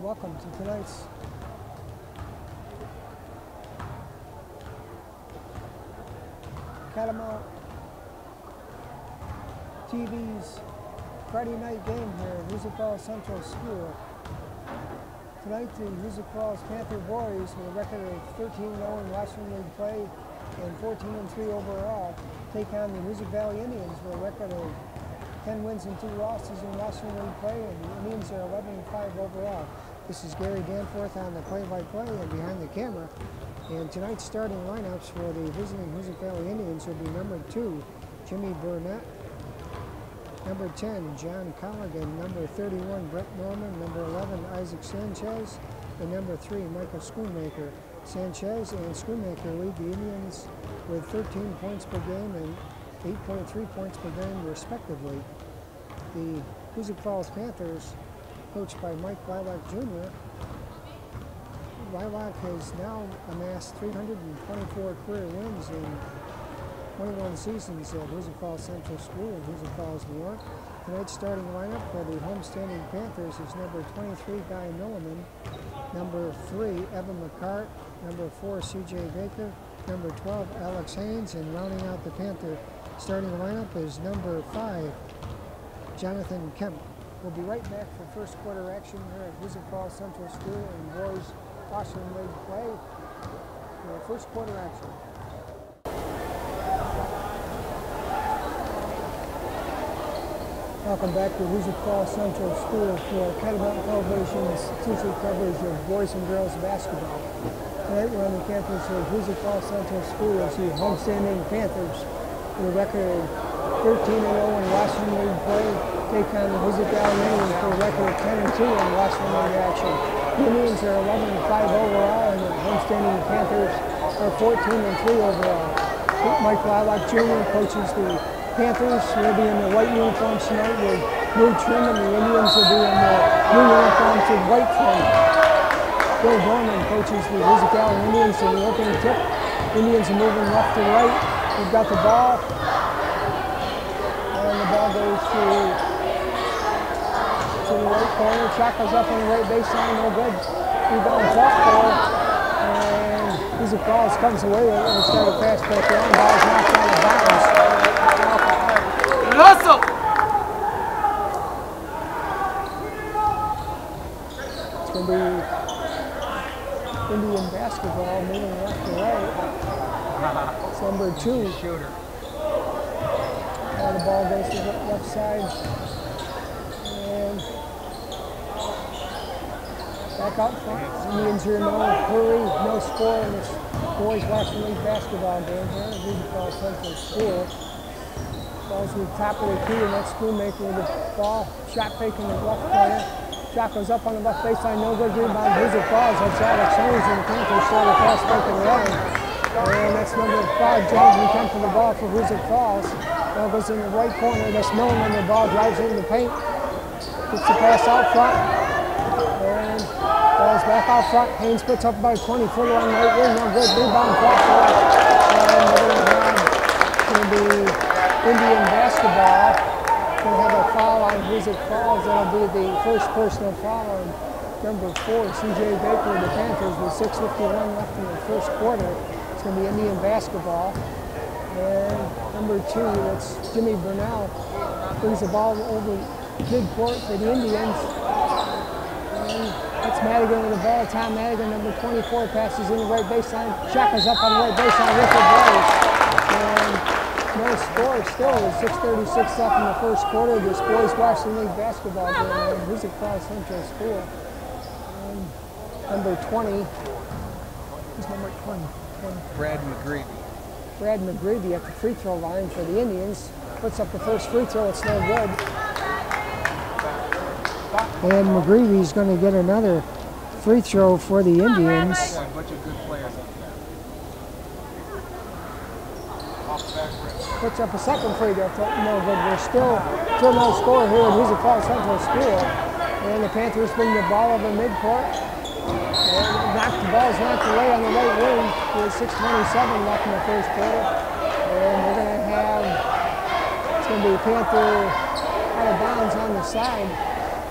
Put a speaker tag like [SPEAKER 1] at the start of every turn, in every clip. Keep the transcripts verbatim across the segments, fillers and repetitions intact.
[SPEAKER 1] welcome to tonight's Catamount T V's Friday night game here at Hoosick Falls Central School. Tonight the Hoosick Falls Panther boys with a record of thirteen and oh in Washington League play and fourteen and three overall take on the Hoosick Valley Indians with a record of ten wins and two losses in Washington League play, and the Indians are eleven and five overall. This is Gary Danforth on the play-by-play and behind the camera. And tonight's starting lineups for the visiting Hoosick Valley Indians will be number two, Jimmy Burnett, number ten, John Colligan, number thirty-one, Brett Norman, number eleven, Isaac Sanchez, and number three, Michael Schoonmaker. Sanchez and Schoonmaker lead the Indians with thirteen points per game and eight point three points per game, respectively. The Hoosick Falls Panthers, coached by Mike Lilac Junior Lilac has now amassed three hundred twenty-four career wins in twenty-one seasons at Hoosick Falls Central School in Hoosick Falls, New York. Tonight's starting lineup for the homestanding Panthers is number twenty-three, Guy Milliman, number three, Evan McCart, number four, C J Baker, number twelve, Alex Haynes, and rounding out the Panther starting lineup is number five, Jonathan Kemp. We'll be right back for first quarter action here at Hoosick Falls Central School and boys Washington League play. For first quarter action. Welcome back to Hoosick Falls Central School for Catamount Television's exclusive coverage of boys and girls basketball. Tonight we're on the campus of Hoosick Falls Central School as the homestanding Panthers with a record of thirteen and oh in Washington League play take on the Hoosick Valley Indians for a record of ten and two in Washington League action. The Indians are eleven and five overall and the homestanding Panthers are fourteen and three overall. Mike Lilac Junior coaches the Panthers. Will be in the white uniforms tonight with blue trim, and the Indians will be in the blue uniforms with white trim. Bill Gorman coaches the Hoosick Valley Indians in the opening tip. Indians are moving left to right. We've got the ball, and the ball goes to, to the right corner. Shot goes up on the right baseline, no good. Rebound fought for, and Hoosick Falls comes away with it and start a fast break. The long ball is knocked out of bounds.
[SPEAKER 2] Hustle!
[SPEAKER 1] It's going to be Indian basketball moving left to right. It's number two.
[SPEAKER 2] Shooter.
[SPEAKER 1] Now the ball goes to the left side. And back out front. Indians are no hurry, no score in this boys Washington League basketball game here at Hoosick Falls Central School. Ball's to the top of the key, and that's Schoonmaker with the ball. Shot fake in the left corner. Shot goes up on the left baseline, no good. Rebound, Hoosick Falls. That's Alex Haynes, and the Panthers start a fast break in the line. And that's number five, Jonathan Kemp for the ball for Hoosick Falls. Ball goes in the right corner. That's Milliman, and the ball drives into the paint. Gets the pass out front. And ball's back out front. Haynes puts up about a twenty footer on the right wing. No good. Rebound, fought for. And we're going to have, it's going to be Indian basketball. Going to have a foul on Hoosick Falls. That'll be the first personal foul on number four, C J Baker of the Panthers with six fifty-one left in the first quarter. It's going to be Indian basketball. And number two, that's Jimmy Burnell, brings the ball over midcourt for the Indians. And that's Madigan with the ball. Tom Madigan, number twenty-four, passes in the right baseline. Shot goes up on the right baseline with the blows. And no score still with six thirty-six left in the first quarter. This boys Washington League basketball game at Hoosick Falls Central School. And number twenty, who's number twenty?
[SPEAKER 2] Brad McGreevy.
[SPEAKER 1] Brad McGreevy at the free throw line for the Indians. Puts up the first free throw, it's no good. And McGreevy's going to get another free throw for the Indians.
[SPEAKER 2] Yeah, a bunch of good players up there. Off the back rim.
[SPEAKER 1] Puts up a second free throw, no good. We're still, still no score here at Hoosick Falls Central School. And the Panthers bring the ball over midcourt. And knocked, the ball's knocked away on the right wing with six twenty-seven left in the first quarter. And we're going to have, it's going to be a Panther out of bounds on the side.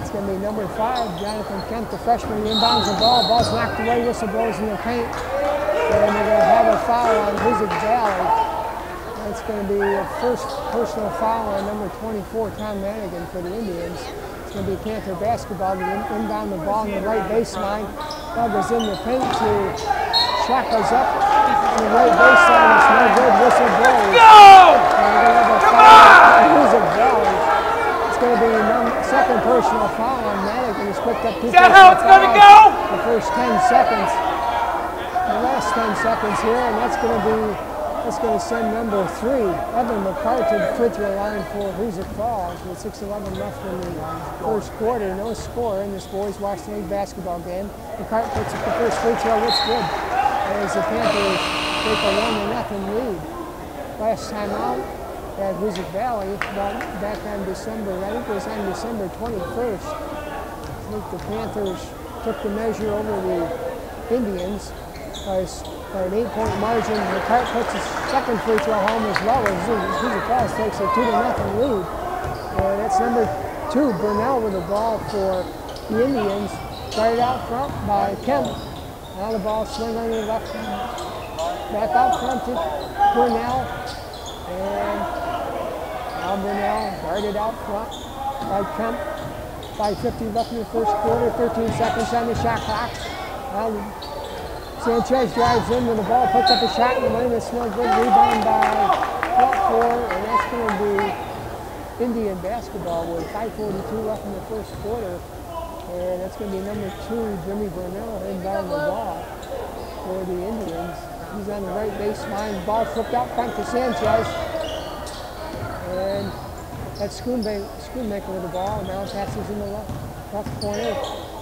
[SPEAKER 1] It's going to be number five, Jonathan Kemp, the freshman, inbounds the ball. Ball's knocked away, whistle blows in the paint. And they're going to have a foul on Hoosick Valley. That's going to be a first personal foul on number twenty-four, Tom Madigan, for the Indians. It's going to be Panther basketball. They inbound the ball on the right baseline. Ball goes in the paint to shot goes up on the right baseline. It's no good. Whistle blows.
[SPEAKER 3] Go!
[SPEAKER 1] And we're going to have a foul on Hoosick Valley. It's going to be number, second personal foul on Madigan. He's picked up two.
[SPEAKER 3] Is that how it's going to go?
[SPEAKER 1] The first ten seconds. The last ten seconds here, and that's going to be. That's going to send number three, Evan McCart, to the free throw line for Hoosick Falls with six eleven left in the first quarter. No score in this boys Washington League basketball game. McCart puts up the first free throw. It's good. As the Panthers take a one to nothing lead. Last time out at Hoosick Valley, back on December, I think it was on December twenty-first. I think the Panthers took the measure over the Indians by by an eight-point margin. McCart puts his second free throw home as well as Hoosick Falls takes a two to nothing lead. And that's number two, Burnell with the ball for the Indians. Started out front by Kemp. Now the ball swing on the left. Back out front to Burnell. And now Burnell guarded out front by Kemp. five fifty left in the first quarter, thirteen seconds on the shot clock. Now Sanchez drives in with the ball, puts up a shot in the lane. It's no good. Rebound by four, and that's going to be Indian basketball with five forty-two left in the first quarter. And that's going to be number two, Jimmy Burnell, inbound the ball for the Indians. He's on the right baseline. Ball flipped out front to Sanchez. And that's Schoonmaker, Schoonmaker with the ball. Now passes in the left, left corner.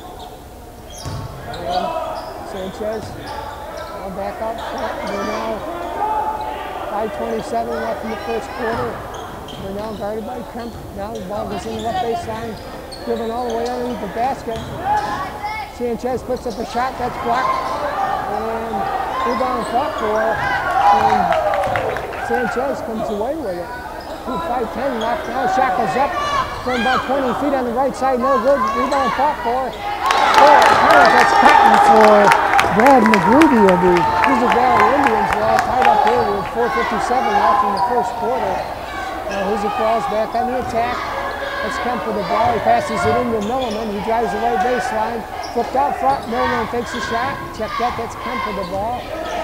[SPEAKER 1] And Sanchez, now back out front. Burnell, five twenty-seven left in the first quarter. Burnell guarded by Kemp. Now the ball goes in the left baseline, driven all the way underneath the basket. Sanchez puts up a shot that's blocked, and rebound fought for. And Sanchez comes away with it. five ten left. Now shot goes up from about twenty feet on the right side. No good. Rebound fought for. That's Cotton for Brad McGreevy of the Hoosick Valley Indians. We're all tied up here with four fifty-seven left in the first quarter. Now Hoosick Falls back on the attack. That's Kemp with the ball. He passes it into Milliman. He drives the right baseline. Flipped out front. Milliman takes a shot. Check that. That's Kemp with the ball.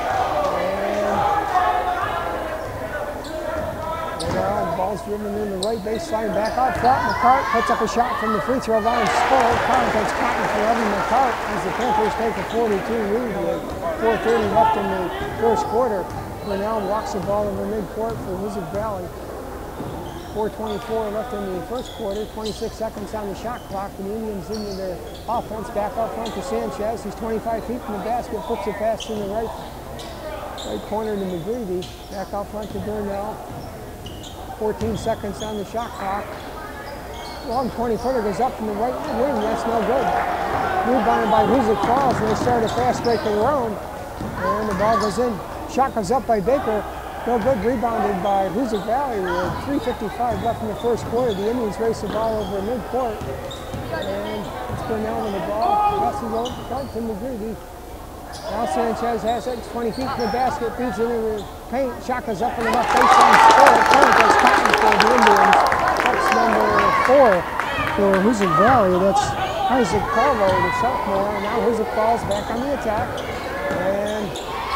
[SPEAKER 1] And ball's driven in the right baseline, back out front. McCart puts up a shot from the free throw line. Score. Cotton takes Cotton for Evan McCart as the Panthers take a forty-two lead with four thirty left in the first quarter. Burnell walks the ball in the midcourt for Hoosick Valley. four twenty-four left in the first quarter. twenty-six seconds on the shot clock. The Indians into their offense. Back out front to Sanchez. He's twenty-five feet from the basket. Puts it past in the right, right corner to McGreevy. Back out front to Burnell. fourteen seconds on the shot clock. Long twenty-footer goes up from the right wing. That's no good. Rebounded by Hoosick Falls, and they start a fast break of their own. And the ball goes in. Shot goes up by Baker. No good. Rebounded by Hoosick Valley with three fifty-five left in the first quarter. The Indians race the ball over midcourt. And it's Burnell with the ball. Passes over front to McGreevy. Now Sanchez has it. It's twenty feet from the basket. Feeds it into the paint. Shot goes up on the left baseline. Score. Turn goes Cotton for the Indians. That's number four for Hoosick Valley. That's Isaac Carlo, the sophomore. Now Hoosick Falls back on the attack. And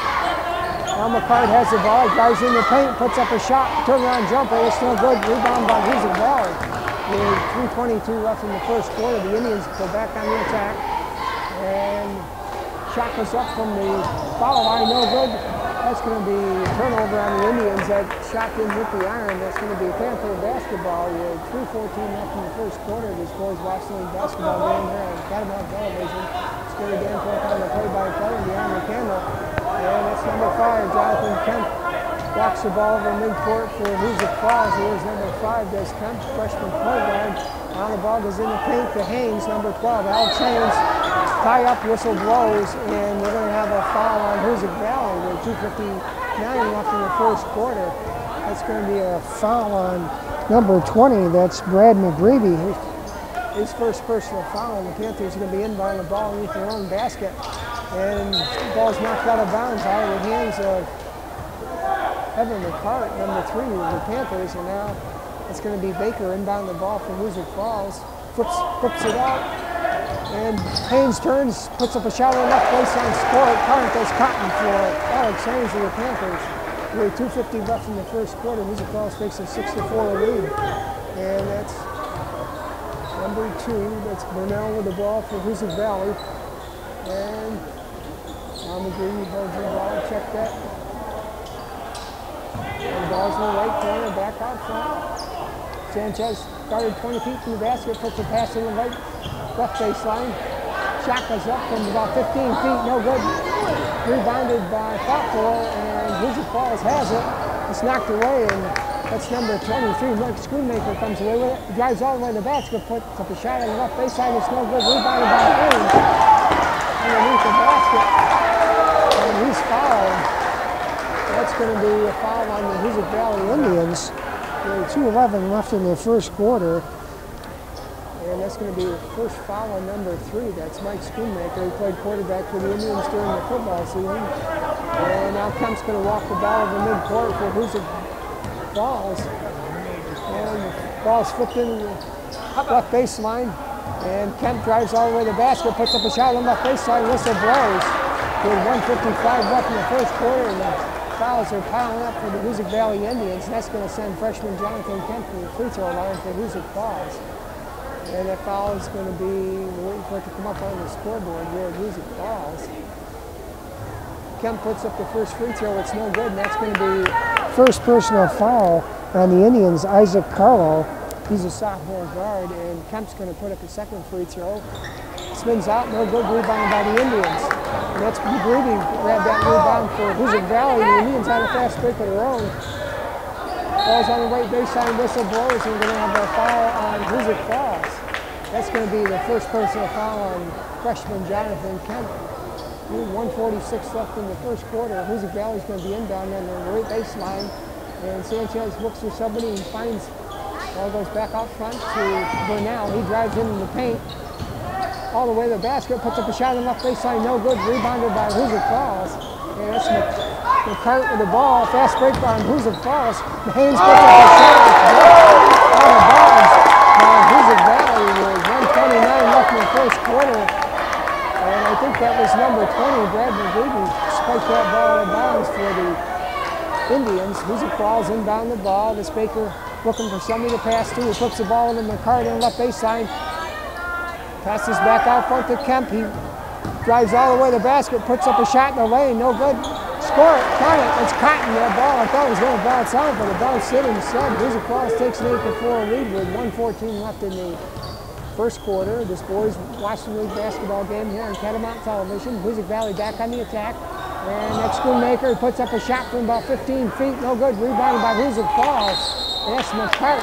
[SPEAKER 1] now McCart has the ball. Drives in the paint. Puts up a shot. Turnaround jumper. It's no good. Rebound by Hoosick Valley. With three twenty-two left in the first quarter. The Indians go back on the attack. And shot goes up from the foul line, no good. That's going to be a turnover on the Indians. That shot didn't hit the iron. That's going to be Panther basketball. With three fourteen left in the first quarter. This boys Washington League basketball game here on Catamount Television. Scary Danforth on the play-by-play and behind the camera. And that's number five, Jonathan Kemp. Walks the ball over midcourt for Hoosick Falls. Here's number five, does Kemp, freshman point guard. Now the ball goes in the paint to Haynes, number twelve. Alex Haynes. Tie up, whistle blows, and we're going to have a foul on Hoosick Valley with two fifty-nine left in the first quarter. That's going to be a foul on number twenty. That's Brad McGreevy. his first personal foul, and the Panthers are going to be inbound the ball underneath their own basket. And the ball's knocked out of bounds out of the hands of Evan McCart, number three of the Panthers, and now it's going to be Baker inbound the ball from Hoosick Falls. Flips, flips it out, and Haynes turns, puts up a shot on the left baseline, score. Current goes cotton for Alex Haynes of the Panthers. With two fifty left in the first quarter, Hoosick Falls takes a six to four lead. And that's number two. That's Burnell with the ball for Hoosick Valley. And Tom McGree holds the ball, check that. And the ball's in the right corner, back out front. Sanchez started twenty feet from the basket, puts a pass in the right left baseline. Shot goes up from about fifteen feet, no good. Rebounded by Faulkner, and Hoosick Falls has it. It's knocked away, and that's number twenty-three. Mike Schoonmaker comes away with it. He drives all the way to the basket, puts up a shot on the left baseline. It's no good. Rebounded by Haynes underneath the basket, and he's fouled. That's going to be a foul on the Hoosick Valley Indians. two eleven left in the first quarter. And that's going to be the first foul on number three. That's Mike Schoonmaker. He played quarterback for the Indians during the football season. And now Kemp's going to walk the ball over midcourt for Hoosick Falls. And the ball's flipped in the left baseline. And Kemp drives all the way to the basket, puts up a shot on the left baseline, whistle blows. With one fifty-five left in the first quarter. And the fouls are piling up for the Hoosick Valley Indians. And that's going to send freshman Jonathan Kemp to the free throw line for Hoosick Falls. And that foul is going to be, we're waiting for it to come up on the scoreboard here at Hoosick Falls. Kemp puts up the first free throw, it's no good, and that's going to be first personal foul on the Indians, Isaac Carlo. He's a sophomore guard, and Kemp's going to put up a second free throw. Spins out, no good, rebound by the Indians. And that's McGreevy grabbed that rebound for Hoosick Valley. The Indians had a fast break of their own. Ball's on the right baseline, whistle blows, and we're going to have a foul on Hoosick Falls. That's going to be the first personal foul on freshman Jonathan Kemp. one forty-six left in the first quarter. Hoosick Valley's going to be inbound on the right baseline. And Sanchez looks for somebody and finds, ball goes back out front to Burnell. He drives into the paint. All the way to the basket, puts up a shot on the left baseline, no good. Rebounded by Hoosick Falls. And that's McCart with the ball. Fast break by Hoosick Falls. Haynes puts up a shot out of bounds by Hoosick Valley with one twenty-nine left in the first quarter. And I think that was number twenty, Brad McGreevy, spiked that ball out of bounds for the Indians. Hoosick Falls inbound the ball. This Baker looking for somebody to pass to. He flips the ball into McCart on the left baseline. Passes back out front to Kemp. He drives all the way to the basket, puts up a shot in the lane, no good. Score it, count it, it's Cotton, that ball. I thought it was going to bounce out, but it bounced in instead. Hoosick Falls takes an eight to four lead with one fourteen left in the first quarter. This boys Washington League basketball game here on Catamount Television. Hoosick Valley back on the attack. And that's Schoonmaker, he puts up a shot from about fifteen feet, no good. Rebounded by Hoosick Falls. And that's McCart.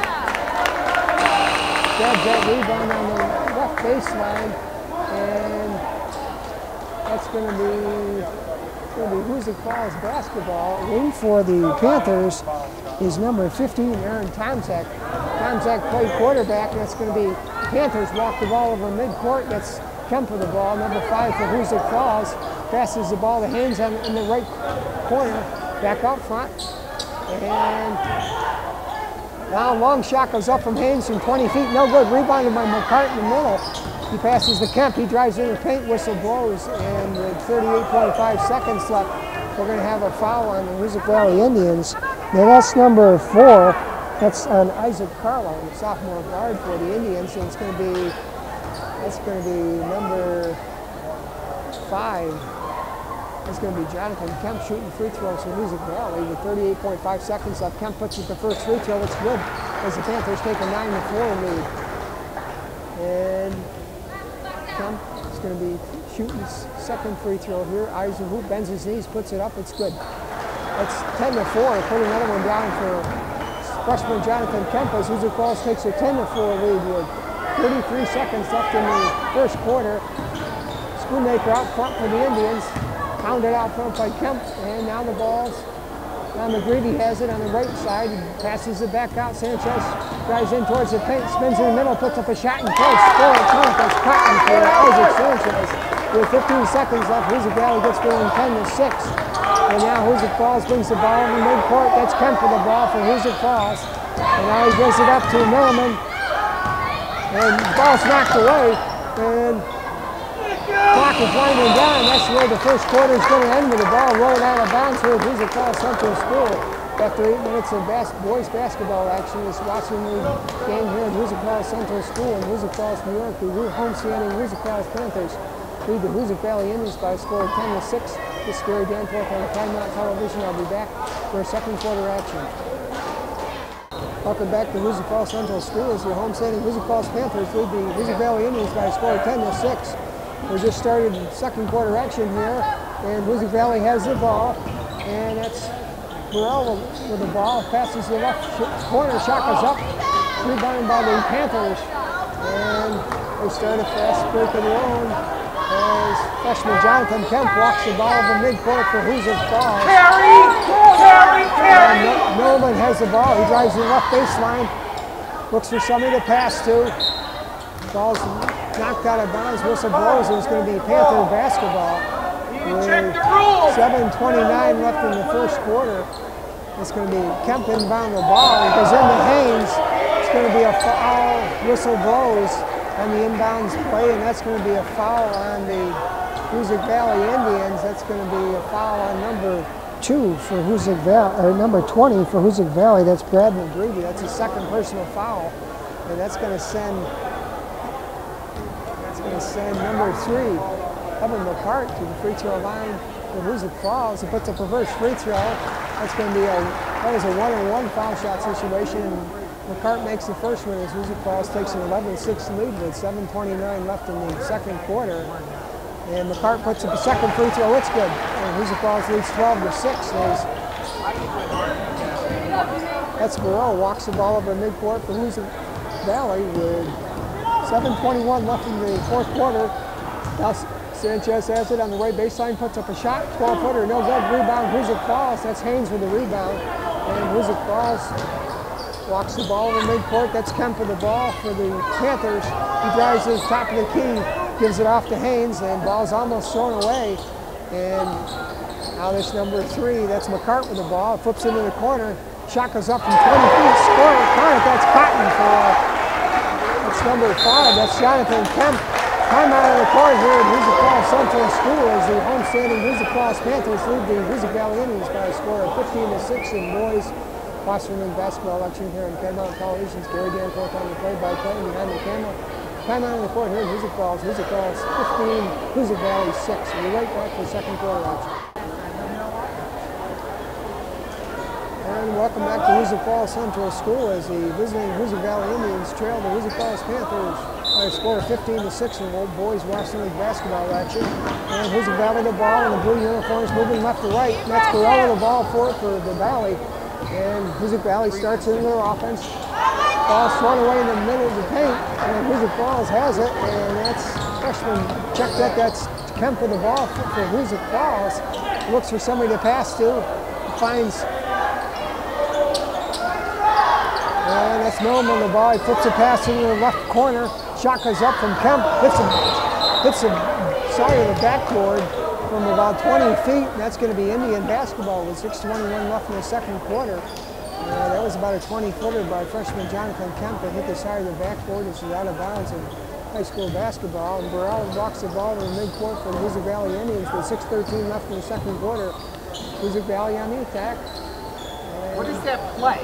[SPEAKER 1] Grabs that rebound on the left baseline. And that's going to be, going to be Hoosick Falls basketball. In for the Panthers is number fifteen, Aaron Tomczak. Tomczak played quarterback, and that's going to be Panthers walk the ball over midcourt. That's Kemp for the ball. Number five for Hoosick Falls. Passes the ball to Haynes on, in the right corner, back out front. And now a long shot goes up from Haynes from twenty feet, no good. Rebounded by McCart in the middle. He passes to Kemp, he drives in the paint, whistle blows, and with thirty-eight point five seconds left, we're going to have a foul on the Hoosick Valley Indians. Now that's number four. That's on Isaac Carlo, the sophomore guard for the Indians, and it's going to be, that's going to be number five. It's going to be Jonathan Kemp shooting free throws for Hoosick Valley with thirty-eight point five seconds left. Kemp puts up the first free throw. It's good as the Panthers take a nine to four lead. And Kemp is going to be shooting his second free throw here. Eyes the hoop, bends his knees, puts it up. It's good. It's ten to four. Put another one down for freshman Jonathan Kemp as Hoosick Falls takes a ten to four lead with thirty-three seconds left in the first quarter. Schoonmaker out front for the Indians. Pounded out front by Kemp, and now the ball's, now McGreevy has it on the right side. He passes it back out. Sanchez drives in towards the paint, spins in the middle, puts up a shot and close. Score at Trump, that's Cotton for Isaac Sanchez. With fifteen seconds left, Hoosick Valley gets going ten to six. And now Hoosick Falls brings the ball in the midcourt. That's Kemp for the ball for Hoosick Falls. And now he gives it up to Milliman. And the ball's knocked away. And clock is winding down. That's where the first quarter is going to end with the ball rolling out of bounds here at Hoosick Falls Central School. After eight minutes of bas boys basketball action, is watching the game here at Hoosick Falls Central School in Hoosick Falls, New York. The home-standing Hoosick Falls Panthers lead the Hoosick Valley Indians by a score of ten to six. This is Gary Danforth on Timeout Television. I'll be back for a second quarter action. Welcome back to Hoosick Falls Central School as your home-standing Hoosick Falls Panthers lead the Hoosick Valley Indians by a score of ten to six. We just started second quarter action here, and Hoosick Valley has the ball, and that's Burrell with the ball, passes the left corner, shot goes up, rebounded by the Panthers, and they start a fast break of their own as freshman Jonathan Kemp walks the ball over midcourt for Hoosick Falls.
[SPEAKER 3] Carry! Carry! Carry!
[SPEAKER 1] And Nolan has the ball, he drives to the left baseline, looks for somebody to pass to, ball's knocked out of bounds, whistle blows, and it's going to be Panther basketball. With seven twenty-nine left in the first quarter. It's going to be Kemp inbound the ball. It goes into Haynes. It's going to be a foul. Whistle blows on the inbounds play, and that's going to be a foul on the Hoosick Valley Indians. That's going to be a foul on number two for Hoosick Valley, or number twenty for Hoosick Valley. That's Brad McGreevy. That's his second personal foul, and that's going to send. That's going to send number three, Evan McCart, to the free throw line for Hoosick Falls. He puts up a reverse free throw. That's going to be a, that is a one-on-one foul shot situation. And McCart makes the first one as Hoosick Falls takes an eleven six lead with seven twenty-nine left in the second quarter. And McCart puts up a second free throw. It's good. And Hoosick Falls leads twelve to six. That's Burrell walks the ball over midcourt for Hoosick Valley with seven twenty-one left in the fourth quarter. Now Sanchez has it on the right baseline, puts up a shot, twelve footer, no good, rebound, Hoosick Falls. That's Haynes with the rebound. And Hoosick Falls walks the ball in the midcourt. That's Kemp for the ball for the Panthers. He drives to the top of the key, gives it off to Haynes, and ball's almost thrown away. And now this number three, that's McCart with the ball, flips into the corner. Shot goes up from twenty feet, score. That's Cotton for, that's number five, that's Jonathan Kemp. Time out of the court here at Hoosick Falls Central School as the home-standing Hoosick Falls Panthers lead the Hoosick Valley Indians by a score of fifteen to six in boys Western basketball action here on Timeout Television's Gary Danforth on the play-by-play behind the camera. Time out of the court here at Hoosick Falls. Hoosick Falls fifteen, Hoosick Valley six. We'll be right back for second quarter action. And welcome back to Hoosick Falls Central School as the visiting Hoosick Valley Indians trail the Hoosick Falls Panthers by a score of fifteen to six in old boys Western League basketball action. And Hoosick Valley the ball, and the blue uniforms moving left to right. And that's Corella the ball for it for the Valley. And Hoosick Valley starts in their offense. Ball thrown away in the middle of the paint, and Hoosick Falls has it, and that's freshman checked that. That's Kemp for the ball for, for Hoosick Falls. Looks for somebody to pass to, finds. And that's Millman on the ball. He flips a pass into the left corner. Shot goes up from Kemp, hits the, hits the side of the backboard from about twenty feet. And that's going to be Indian basketball with six twenty-one left in the second quarter. Uh, that was about a twenty footer by freshman Jonathan Kemp that hit the side of the backboard. This is out of bounds in high school basketball. And Burrell walks the ball to the midcourt for the Hoosick Valley Indians with six thirteen left in the second quarter. Hoosick Valley on the attack. And
[SPEAKER 3] what is that play?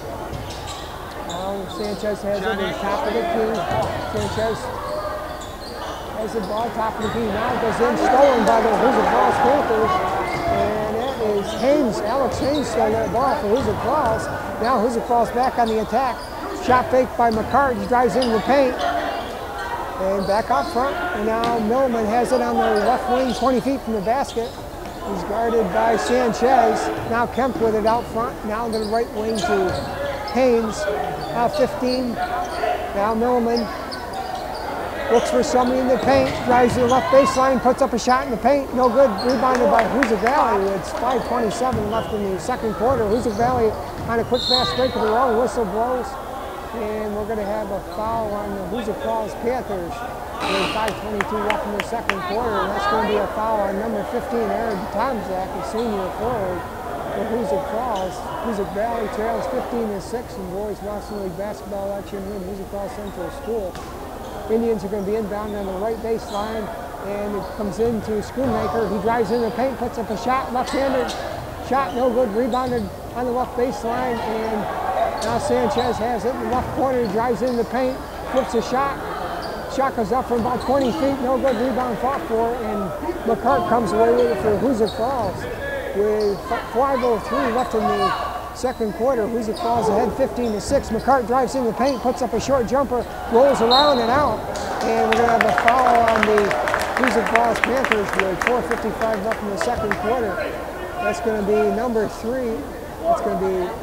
[SPEAKER 1] Now Sanchez has it in top of the key. Sanchez has the ball top of the key. Now it goes in, stolen by the Hoosick Falls Panthers. And that is Haynes, Alex Haynes stole that ball for Hoosick Falls. Now Hoosick Falls back on the attack. Shot fake by McCart. He drives into the paint. And back up front. And now Milliman has it on the left wing, twenty feet from the basket. He's guarded by Sanchez. Now Kemp with it out front. Now to the right wing to Haynes. Now fifteen. Now Milliman looks for somebody in the paint. Drives to the left baseline. Puts up a shot in the paint. No good. Rebounded by Hoosick Valley. It's five twenty-seven left in the second quarter. Hoosick Valley on a quick fast break of their own. Whistle blows. And we're going to have a foul on the Hoosick Falls Panthers. With five twenty-two left in the second quarter, and that's going to be a foul on number fifteen, Aaron Tomzak, a senior forward for Hoosick Falls. Hoosick Valley trails fifteen to six in boys Western League basketball action here in Hoosick Falls Central School. Indians are going to be inbound on the right baseline, and it comes into Schoonmaker. He drives in the paint, puts up a shot, left-handed shot, no good, rebounded on the left baseline, and now Sanchez has it in the left corner, drives in the paint, flips a shot. Shot goes up from about twenty feet, no good, rebound fought for, and McCart comes away with it for Hoosick Falls. With five oh three left in the second quarter, Hoosick Falls ahead fifteen to six. McCart drives in the paint, puts up a short jumper, rolls around and out. And we're going to have a foul on the Hoosick Falls Panthers with four fifty-five left in the second quarter. That's going to be number three. It's going to be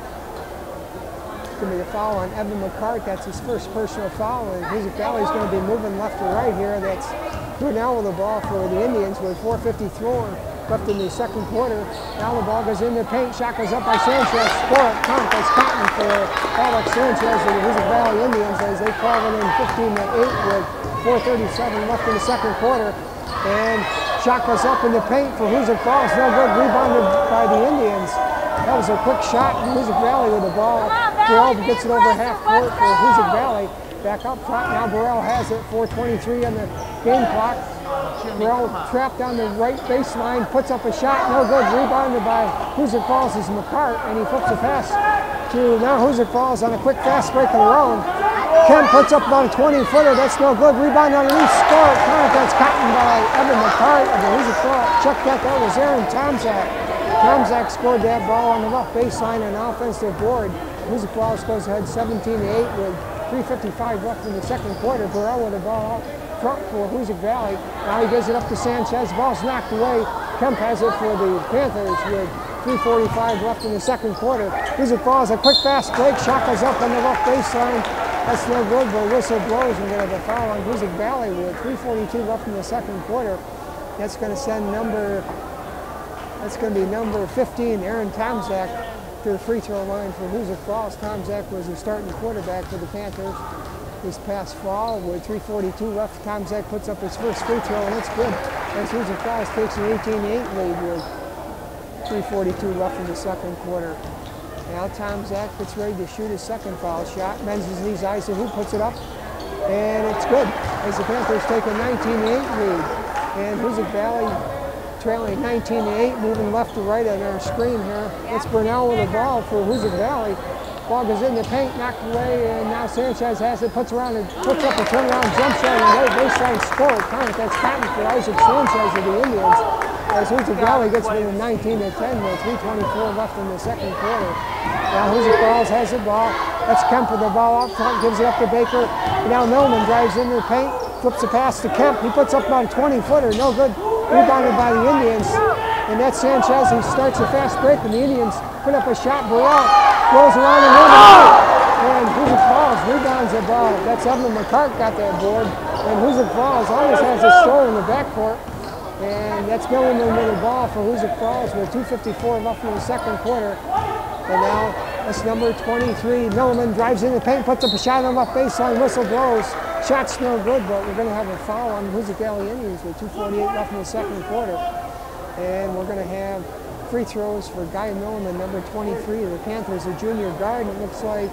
[SPEAKER 1] going to be a foul on Evan McCart. That's his first personal foul, and Hoosick Valley is going to be moving left to right here. That's Brunel with the ball for the Indians with four fifty-four left in the second quarter. Now the ball goes in the paint. Shot goes up by Sanchez. Score it. Count. That's Cotton for Alex Sanchez of the Hoosick Valley Indians as they call it in fifteen to eight with four thirty-seven left in the second quarter. And shot goes up in the paint for Hoosick Falls. No good. Rebounded by the Indians. That was a quick shot. Hoosick Valley with the ball. Burrell gets it over half court for Hoosick Valley. Back up front. Now Burrell has it. four twenty-three on the game clock. Burrell trapped on the right baseline. Puts up a shot. No good. Rebounded by Hoosick Falls is McCart. And he flips a pass to now Hoosick Falls on a quick fast break of their own. Kemp puts up about a twenty footer. That's no good. Rebound underneath. Score. Count. That's Cotton by Evan McCart of the Hoosick Falls. Check that. That was Aaron Tomzak. Tomzak scored that ball on the left baseline on offensive board. Hoosick Falls goes ahead seventeen to eight with three fifty-five left in the second quarter. Burrell with the ball out front for Hoosick Valley. Now he gives it up to Sanchez. Ball's knocked away. Kemp has it for the Panthers with three forty-five left in the second quarter. Hoosick Falls, a quick fast break. Shot goes up on the left baseline. That's no good, but whistle blows. We're going to have a foul on Hoosick Valley with three forty-two left in the second quarter. That's going to send number That's going to be number fifteen, Aaron Tomzak, to the free throw line for Hoosick Falls. Tomzak was the starting quarterback for the Panthers this past fall with three forty-two left. Tomzak puts up his first free throw, and it's good as Hoosick Falls takes an eighteen to eight lead with three forty-two left in the second quarter. Now Tomzak gets ready to shoot his second foul shot. Bends his knees, eyes the hoop, puts it up, and it's good as the Panthers take a nineteen to eight lead. And Hoosick Valley trailing nineteen to eight, moving left to right on our screen here. It's Brunel with the ball for Hoosick Valley. Ball goes in the paint, knocked away, and now Sanchez has it, puts around and puts up a turnaround jump shot and right baseline score. Count. That's Cotton for Isaac Sanchez of the Indians. As Hoosick Valley gets within nineteen to ten with three twenty-four left in the second quarter. Now Hoosick Falls has the ball. That's Kemp with the ball up front, gives it up to Baker. And now Millman drives into the paint, flips a pass to Kemp. He puts up about a twenty footer, no good. Rebounded by the Indians. And that's Sanchez. He starts a fast break, and the Indians put up a shot. Burrell rolls around and wins it. And Hoosick Falls rebounds the ball. That's Evan McCart got that board. And Hoosick Falls always has a store in the backcourt. And that's Milliman with the ball for Hoosick Falls with two fifty-four left in the second quarter. And now that's number twenty-three. Milliman drives in the paint, puts up a shot on the left baseline, whistle blows. Shot's no good, but we're going to have a foul on the Hoosick Valley Indians with two forty-eight left in the second quarter. And we're going to have free throws for Guy Milliman, number twenty-three. The Panthers, a junior guard. It looks like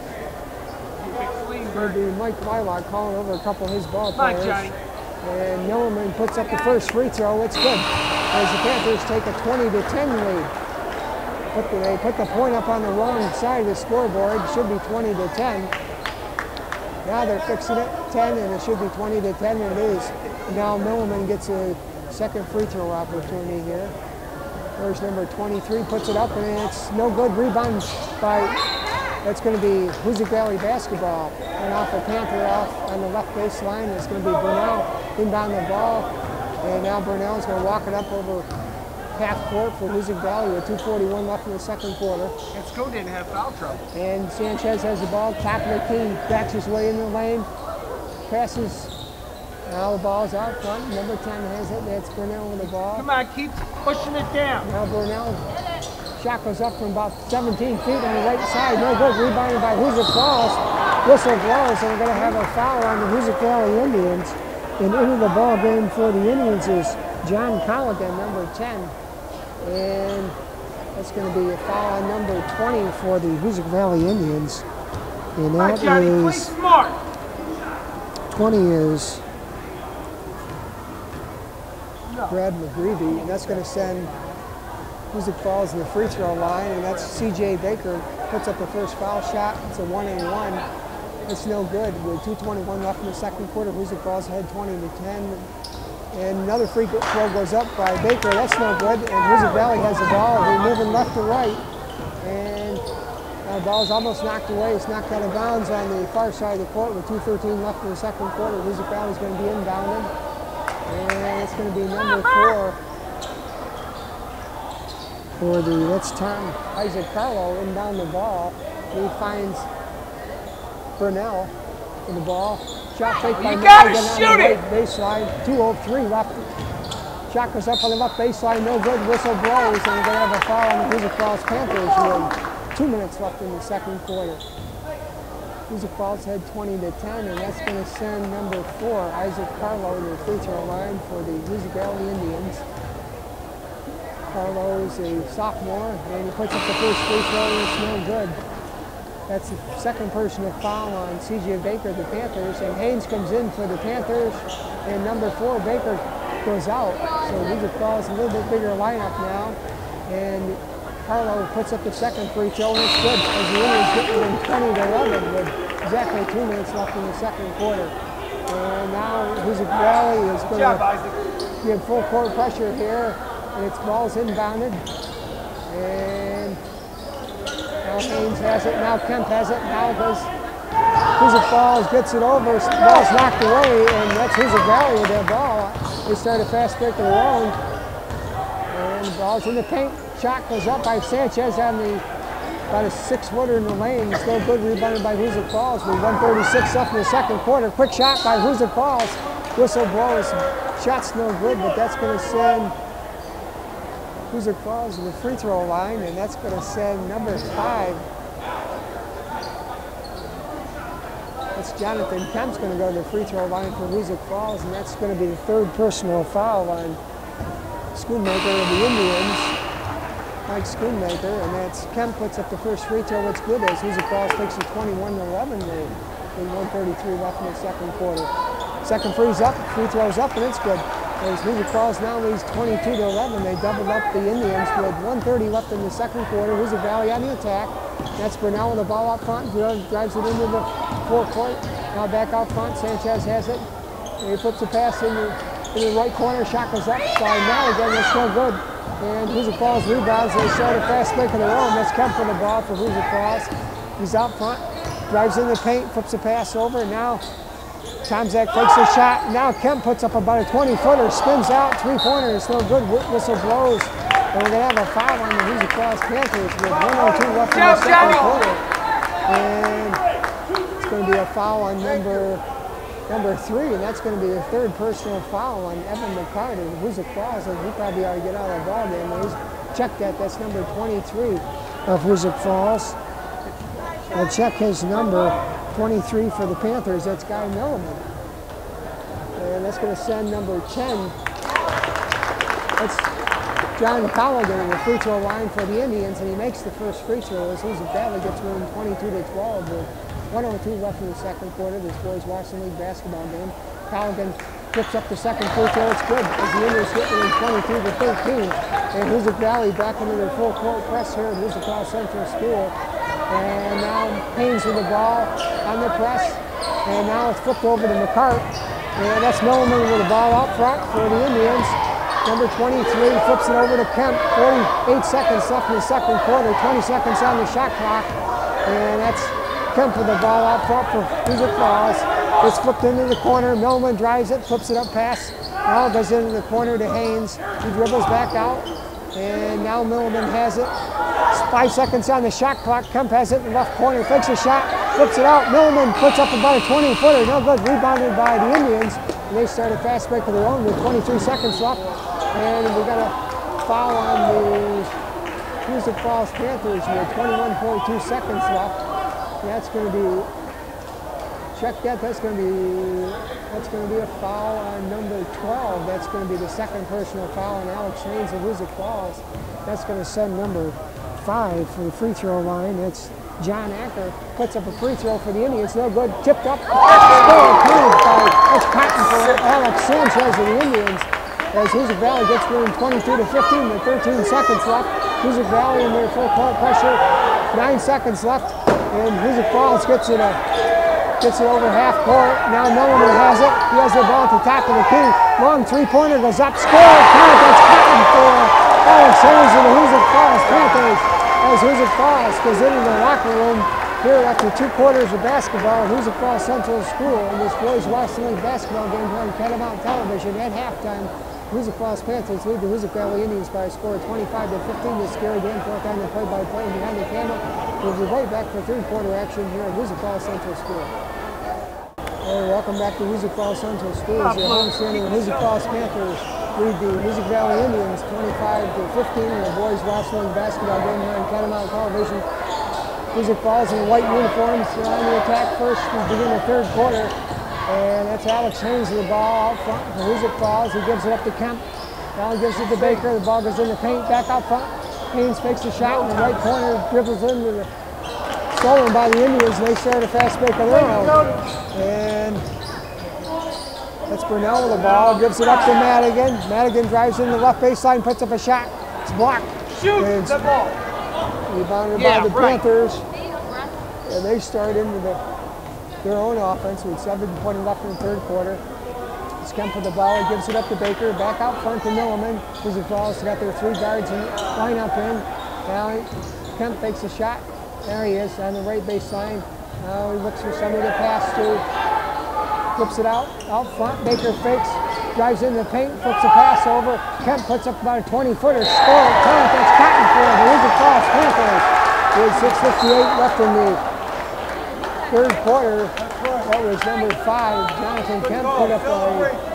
[SPEAKER 1] maybe Mike Lilac calling over a couple of his ball players. And Milliman puts up the first free throw. It's good as the Panthers take a twenty to ten lead. Put the, they put the point up on the wrong side of the scoreboard. It should be twenty to ten. Now they're fixing it, ten, and it should be twenty to ten, and it is. Now Milliman gets a second free throw opportunity here. There's number twenty-three, puts it up, and it's no good. Rebound by, that's going to be Hoosick Valley basketball. And off a Panther off on the left baseline. It's going to be Brunel inbound the ball. And now Brunel's going to walk it up over half court for Hoosick Valley with two forty-one left in the second quarter.
[SPEAKER 2] And Sco didn't have foul trouble.
[SPEAKER 1] And Sanchez has the ball, top of the key, backs his way in the lane, passes. Now the ball's out front. Number ten has it. That's Brunel with the ball.
[SPEAKER 3] Come on, keep pushing it down.
[SPEAKER 1] Now Brunel, shot goes up from about seventeen feet on the right side. No good. Rebounded by Hoosick Falls. whistle blows, and we're going to have a foul on the Hoosick Valley Indians. And into the ball game for the Indians is John Colligan, number ten. And that's going to be a foul on number twenty for the Hoosick Valley Indians. And that
[SPEAKER 3] Right, Johnny, play
[SPEAKER 1] is,
[SPEAKER 3] smart.
[SPEAKER 1] twenty is Brad McGreevy, and that's going to send Hoosick Falls to the free throw line, and that's C J Baker puts up the first foul shot. It's a one and one. It's no good. With two twenty-one left in the second quarter, Hoosick Falls ahead twenty to ten. And another free throw goes up by Baker. That's no good. And Hoosick Valley has the ball. They're moving left to right. And the ball's almost knocked away. It's knocked out of bounds on the far side of the court with two thirteen left in the second quarter. Hoosick Valley's going to be inbounded. And it's going to be number four for the, that's Tom Isaac Carlo inbound the ball. He finds Burnell in the ball. Shot fake by
[SPEAKER 3] You gotta
[SPEAKER 1] Milligan on
[SPEAKER 3] shoot
[SPEAKER 1] the
[SPEAKER 3] it!
[SPEAKER 1] right baseline. two oh three left. Shot goes up on the left baseline. No good. Whistle blows. And we're going to have a foul on the Hoosick Falls Panthers with two minutes left in the second quarter. Hoosick Falls head twenty to ten, and that's going to send number four, Isaac Carlo, to the free throw line for the Hoosick Valley Indians. Carlo is a sophomore, and he puts up the first free throw, and it's no good. That's the second personal foul on C J Baker, the Panthers, and Haynes comes in for the Panthers, and number four, Baker, goes out. So Hoosick Falls a little bit bigger lineup now, and Carlo puts up the second free throw, and it's good, as the Indians get within twenty to eleven with exactly two minutes left in the second quarter. And now Hoosick Valley is going to give full court pressure here, and its ball's inbounded. And now Haynes has it, now Kemp has it, now goes Hoosick Falls, gets it over, ball's knocked away, and that's Hoosick Valley with that ball. They start a fast break of their own, and the ball's in the paint. Shot goes up by Sanchez on the, about a six-footer in the lane. Still good, rebounded by Hoosick Falls with one thirty-six left in the second quarter. Quick shot by Hoosick Falls. Whistle blows. Shot's no good, but that's going to send Hoosick Falls to the free throw line, and that's going to send number five. That's Jonathan Kemp's going to go to the free throw line for Hoosick Falls, and that's going to be the third personal foul on Schoonmaker of the Indians. Mike Schoonmaker, and that's Kemp puts up the first free throw. It's good as Hoosick Falls takes a twenty-one to eleven lead with one thirty-three left in the second quarter. Second free's up, free throw's up, and it's good. As Hoosick Falls now leads twenty-two to eleven, they doubled up the Indians with one thirty left in the second quarter. Hoosick Valley on the attack. That's Burnell with the ball up front, drives it into the forecourt. Now back out front, Sanchez has it. And he puts the pass in the, in the right corner. Shot goes up by Maligan. That's no good. And Hoosick Falls rebounds. They start a fast break of their own. That's Kemp for the ball for Hoosick Falls. He's out front, drives in the paint, flips the pass over. And now Tomzak takes a shot. Now Kemp puts up about a twenty-footer, spins out, three-pointer. It's no good. Whistle blows. And we're going to have a foul on the Hoosick Falls Panthers with one oh two left in the second quarter. And it's going to be a foul on number number three, and that's going to be the third personal foul on Evan McCarty. Hoosick Falls, and he probably ought to get out of the ball game. He's checked that. That's number twenty-three of Hoosick Falls. We'll check his number twenty-three for the Panthers. That's Guy Milliman. And that's going to send number ten. That's John Colligan in the free throw line for the Indians, and he makes the first free throw as Hoosick Valley gets within twenty-two to twelve with one oh two left in the second quarter. This boys Washington League basketball game. Colligan flips up the second free throw. It's good as the Indians get within twenty-two to thirteen. And Hoosick Valley back into their full court press here at Hoosick Falls Central School. And now Haynes with the ball on the press. And now it's flipped over to McCart. And that's Milliman with the ball out front for the Indians. Number twenty-three flips it over to Kemp. forty-eight seconds left in the second quarter. twenty seconds on the shot clock. And that's Kemp with the ball out front for Hoosick Falls. It's flipped into the corner. Milliman drives it, flips it up pass. Now it goes into the corner to Haynes. He dribbles back out. And now Milliman has it. Five seconds on the shot clock. Kemp has it in the left corner, fakes a shot, flips it out. Milliman puts up about a twenty-footer. No good, rebounded by the Indians. And they start a fast break of their own with twenty-three seconds left. And we got a foul on the Hoosick Falls Panthers with twenty-one point two seconds left. That's going to be check that. That's going to be that's going to be a foul on number twelve. That's going to be the second personal foul on Alex Haynes of Hoosick Falls. That's going to send number five for the free throw line. That's John Acker. Puts up a free throw for the Indians. No good. Tipped up. Score counted by that's Cotton for Alex Sanchez of the Indians. As Hoosick Valley gets winning twenty-two to fifteen with thirteen seconds left. Hoosick Valley in their full court pressure. Nine seconds left, and Hoosick Falls gets it a, gets it over half court. Now Milliman has it. He has the ball at the top of the key. Long three-pointer goes up. Score! Count. That's Cotton for Alex Haynes of the Hoosick Falls Panthers. As Hoosick Falls goes into the locker room here after two quarters of basketball at Hoosick Falls Central School in this boys Western League basketball game here on Catamount Television at halftime. Hoosick Falls Panthers lead the Hoosick Valley Indians by a score of twenty-five to fifteen. This Gary Danforth on the play-by-play behind the camera. We'll be right back for third quarter action here at Hoosick Falls Central School. Hey, welcome back to Hoosick Falls Central School. As your homestanding Hoosick Falls Panthers lead the Hoosick Valley Indians twenty-five to fifteen in the boys Western League basketball game here on Catamount Television. Hoosick Falls in white uniforms are on the attack first to begin the third quarter. And that's Alex Haynes with the ball out front for Hoosick Falls. He gives it up to Kemp. Now he gives it to Baker. The ball goes in the paint, back out front. Haynes fakes a shot in the right corner, dribbles into the stolen by the Indians. And they start a fast break of their own. And that's Burnell with the ball. Gives it up to Madigan. Madigan drives in the left baseline, puts up a shot. It's blocked.
[SPEAKER 3] Shoot
[SPEAKER 1] and
[SPEAKER 3] the ball.
[SPEAKER 1] Rebounded
[SPEAKER 3] Yeah,
[SPEAKER 1] by the
[SPEAKER 3] right.
[SPEAKER 1] Panthers. And they start into the their own offense with seven twenty left in the third quarter. It's Kemp with the ball. He gives it up to Baker. Back out front to Milliman. Hoosick Falls got their three guards in line up in. Now Kemp takes a shot. There he is on the right baseline. Now he looks for somebody to pass to. Flips it out. Out front. Baker fakes. Drives in the paint. Flips a pass over. Kemp puts up about a twenty footer. Score. Count. That's Cotton for the Hoosick Falls Panthers. With six fifty-eight left in the third quarter. That was number five. Jonathan Kemp put up a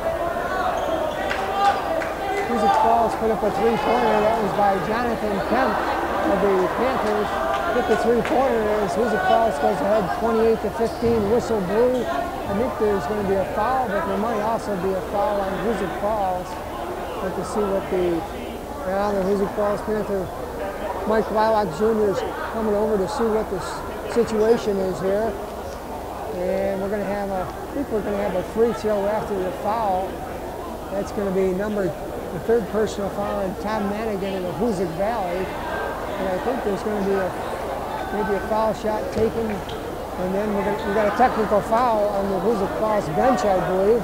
[SPEAKER 1] Hoosick Falls put up a three-pointer. That was by Jonathan Kemp of the Panthers. Hit the three-pointer as Hoosick Falls goes ahead twenty-eight to fifteen. Whistle blew. I think there's going to be a foul, but there might also be a foul on Hoosick Falls. But to see what the now the Hoosick Falls Panther Mike Lilac Junior is coming over to see what the situation is here. And we're going to have a, I think we're going to have a free throw after the foul. That's going to be number, the third personal foul on Tom Madigan in the Hoosick Valley. And I think there's going to be a, maybe a foul shot taken. And then we're going to, we got a technical foul on the Hoosick Falls bench, I believe.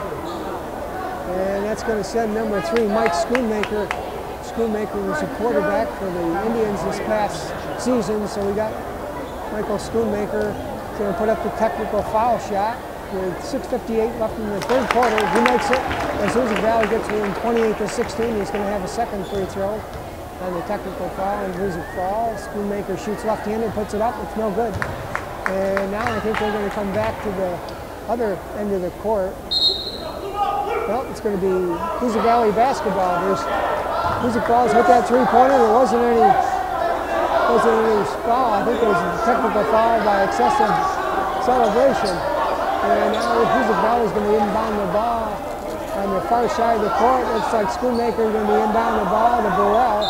[SPEAKER 1] And that's going to send number three, Mike Schoonmaker. Schoonmaker was a quarterback for the Indians this past season. So we got Michael Schoonmaker going to put up the technical foul shot with six fifty-eight left in the third quarter. He makes it. As Hoosick Valley gets within twenty-eight to sixteen, he's going to have a second free throw on the technical foul in Hoosick Falls. Schoonmaker shoots left-handed, puts it up. It's no good. And now I think they're going to come back to the other end of the court. Well, it's going to be Hoosick Valley basketball. There's Hoosick Falls hit that three-pointer. There wasn't any wasn't any foul. I think there was a technical foul by excessive celebration. And now Hoosick Valley is going to inbound the ball on the far side of the court. Looks like Schoonmaker is going to be inbound the ball to Burrell.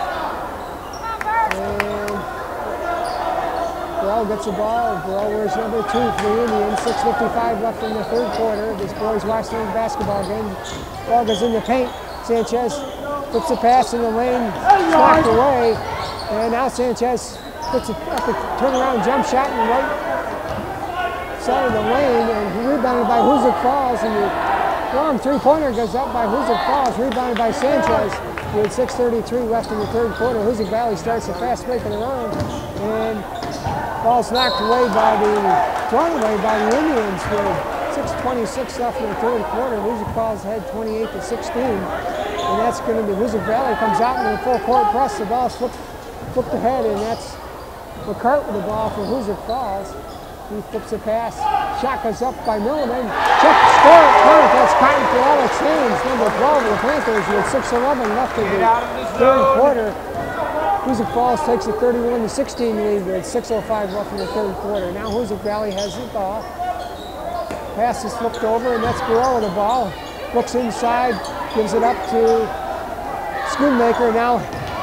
[SPEAKER 1] And Burrell gets the ball. Burrell wears number two for the Indians. six fifty-five left in the third quarter. This boys Western League basketball game. Ball goes in the paint. Sanchez puts the pass in the lane. Knocked away. And now Sanchez puts a, up a turnaround jump shot in the right side of the lane, and rebounded by Hoosick Falls, and the long three-pointer goes up by Hoosick Falls, rebounded by Sanchez with six thirty-three left in the third quarter. Hoosick Valley starts a fast break of their own, and ball's knocked away by the, thrown away by the Indians with six twenty-six left in the third quarter. Hoosick Falls ahead twenty-eight to sixteen, and that's going to be Hoosick Valley comes out in the full court press. The ball's flipped, flipped ahead, and that's McCart with the ball for Hoosick Falls. He flips a pass. Shot goes up by Milliman. Check, score, count. That's Cotton for Alex Haynes, number twelve of the Panthers, with six eleven left in the third quarter. Hoosick Falls takes a thirty-one to sixteen lead with six oh five left in the third quarter. Now Hoosick Valley has the ball. Pass is flipped over, and that's Burrell with the ball. Looks inside, gives it up to Schoonmaker. Now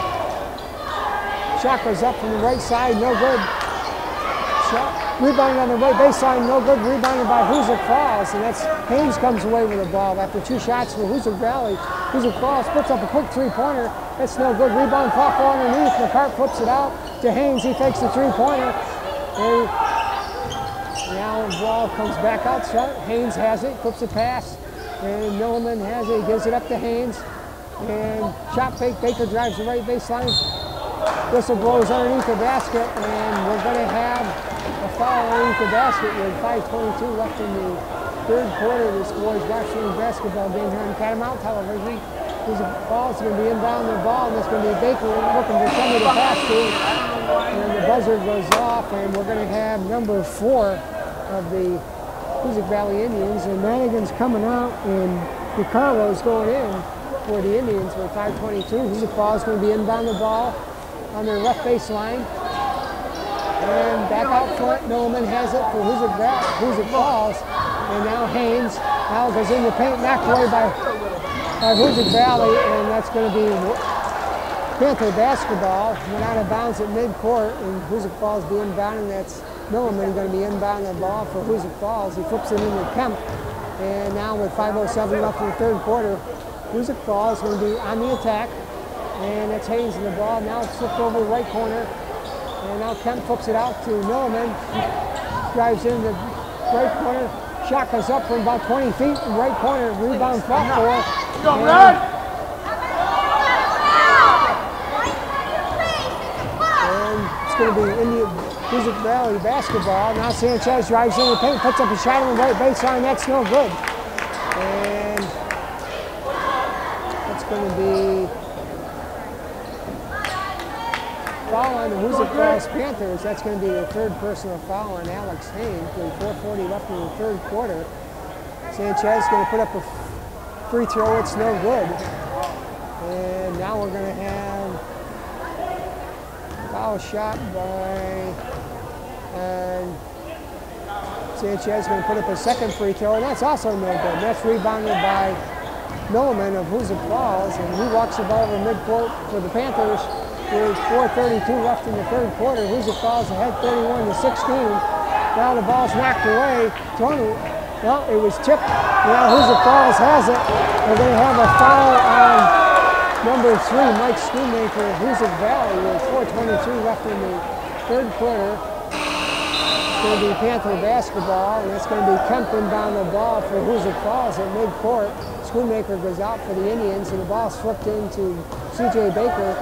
[SPEAKER 1] shot goes up from the right side, no good. Shot rebounded on the right baseline, no good. Rebounded by Hoosick Falls, and that's Haynes comes away with the ball after two shots for Hoosick Valley. Hoosick Falls puts up a quick three-pointer. That's no good. Rebound fought for underneath. McCart flips it out to Haynes. He fakes the three-pointer. And now the ball comes back out. Haynes has it, flips a pass, and Milliman has it. He gives it up to Haynes. And shot fake. Baker drives the right baseline. Whistle blows underneath the basket, and we're going to have a foul underneath the basket with five twenty-two left in the third quarter of this boys varsity basketball game here on Catamount Television. Hoosick Falls is going to be inbound the ball, and it's going to be Baker looking for somebody to pass to. And the buzzer goes off, and we're going to have number four of the Hoosick Valley Indians, and Madigan's coming out, and DiCarlo's going in for the Indians with five twenty-two. Hoosick Falls is going to be inbound the ball on their left baseline. And back out front, Milliman has it for Hoosick, Hoosick Falls. And now Haynes now goes in the paint, knocked away by, by Hoosick Valley, and that's going to be Panther basketball. Went out of bounds at midcourt, and Hoosick Falls be inbound, and that's Milliman going to be inbound the ball for Hoosick Falls. He flips it into Kemp, and now with five oh seven left in the third quarter, Hoosick Falls is going to be on the attack, and that's Haynes in the ball. Now it's flipped over the right corner, and now Kemp flips it out to Milliman. He drives in the right corner. Shot goes up from about twenty feet in right corner. Rebound fought for.
[SPEAKER 3] Go, Red!
[SPEAKER 1] And it's going to be Indian Hoosick Valley basketball. Now Sanchez drives in the paint, puts up a shot on the right baseline. That's no good. And that's going to be foul on the Hoosick Falls Panthers. That's going to be the third personal foul on Alex Haynes with four forty left in the third quarter. Sanchez is going to put up a free throw. It's no good. And now we're going to have a foul shot by and Sanchez is going to put up a second free throw, and that's also no good. And that's rebounded by Milliman of Hoosick Falls, and he walks the ball over midcourt for the Panthers. With four thirty-two left in the third quarter, Hoosick Falls ahead thirty-one to sixteen. Now the ball's knocked away. Tony, well, it was tipped. Now Hoosick Falls has it. We're going to have a foul on number three, Mike Schoonmaker of Hoosick Valley, with four twenty-two left in the third quarter. It's going to be Panther basketball, and it's going to be Kemp inbound the ball for Hoosick Falls at midcourt. Schoonmaker goes out for the Indians, and the ball's flipped into C J Baker,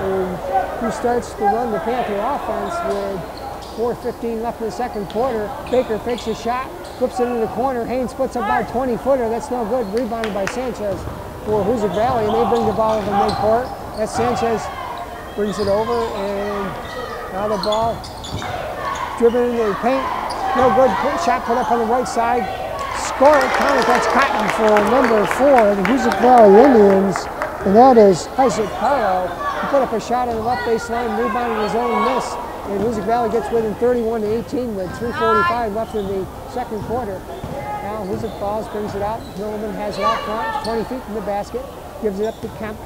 [SPEAKER 1] who starts to run the Panther offense with four fifteen left in the second quarter. Baker fakes a shot, flips it into the corner. Haynes puts up about a twenty footer. That's no good. Rebounded by Sanchez for Hoosick Valley, and they bring the ball over midcourt. That's Sanchez brings it over, and now the ball dribbling into the paint. No good. Shot put up on the right side. Score it. Count. That's Cotton for number four, the Hoosick Valley Indians. And that is Isaac Carlo. He put up a shot on the left baseline, rebounded his own miss, and Hoosick Valley gets within thirty-one to eighteen with three forty-five left in the second quarter. Now Hoosick Falls brings it out. Milliman has it out front, twenty feet from the basket, gives it up to Kemp.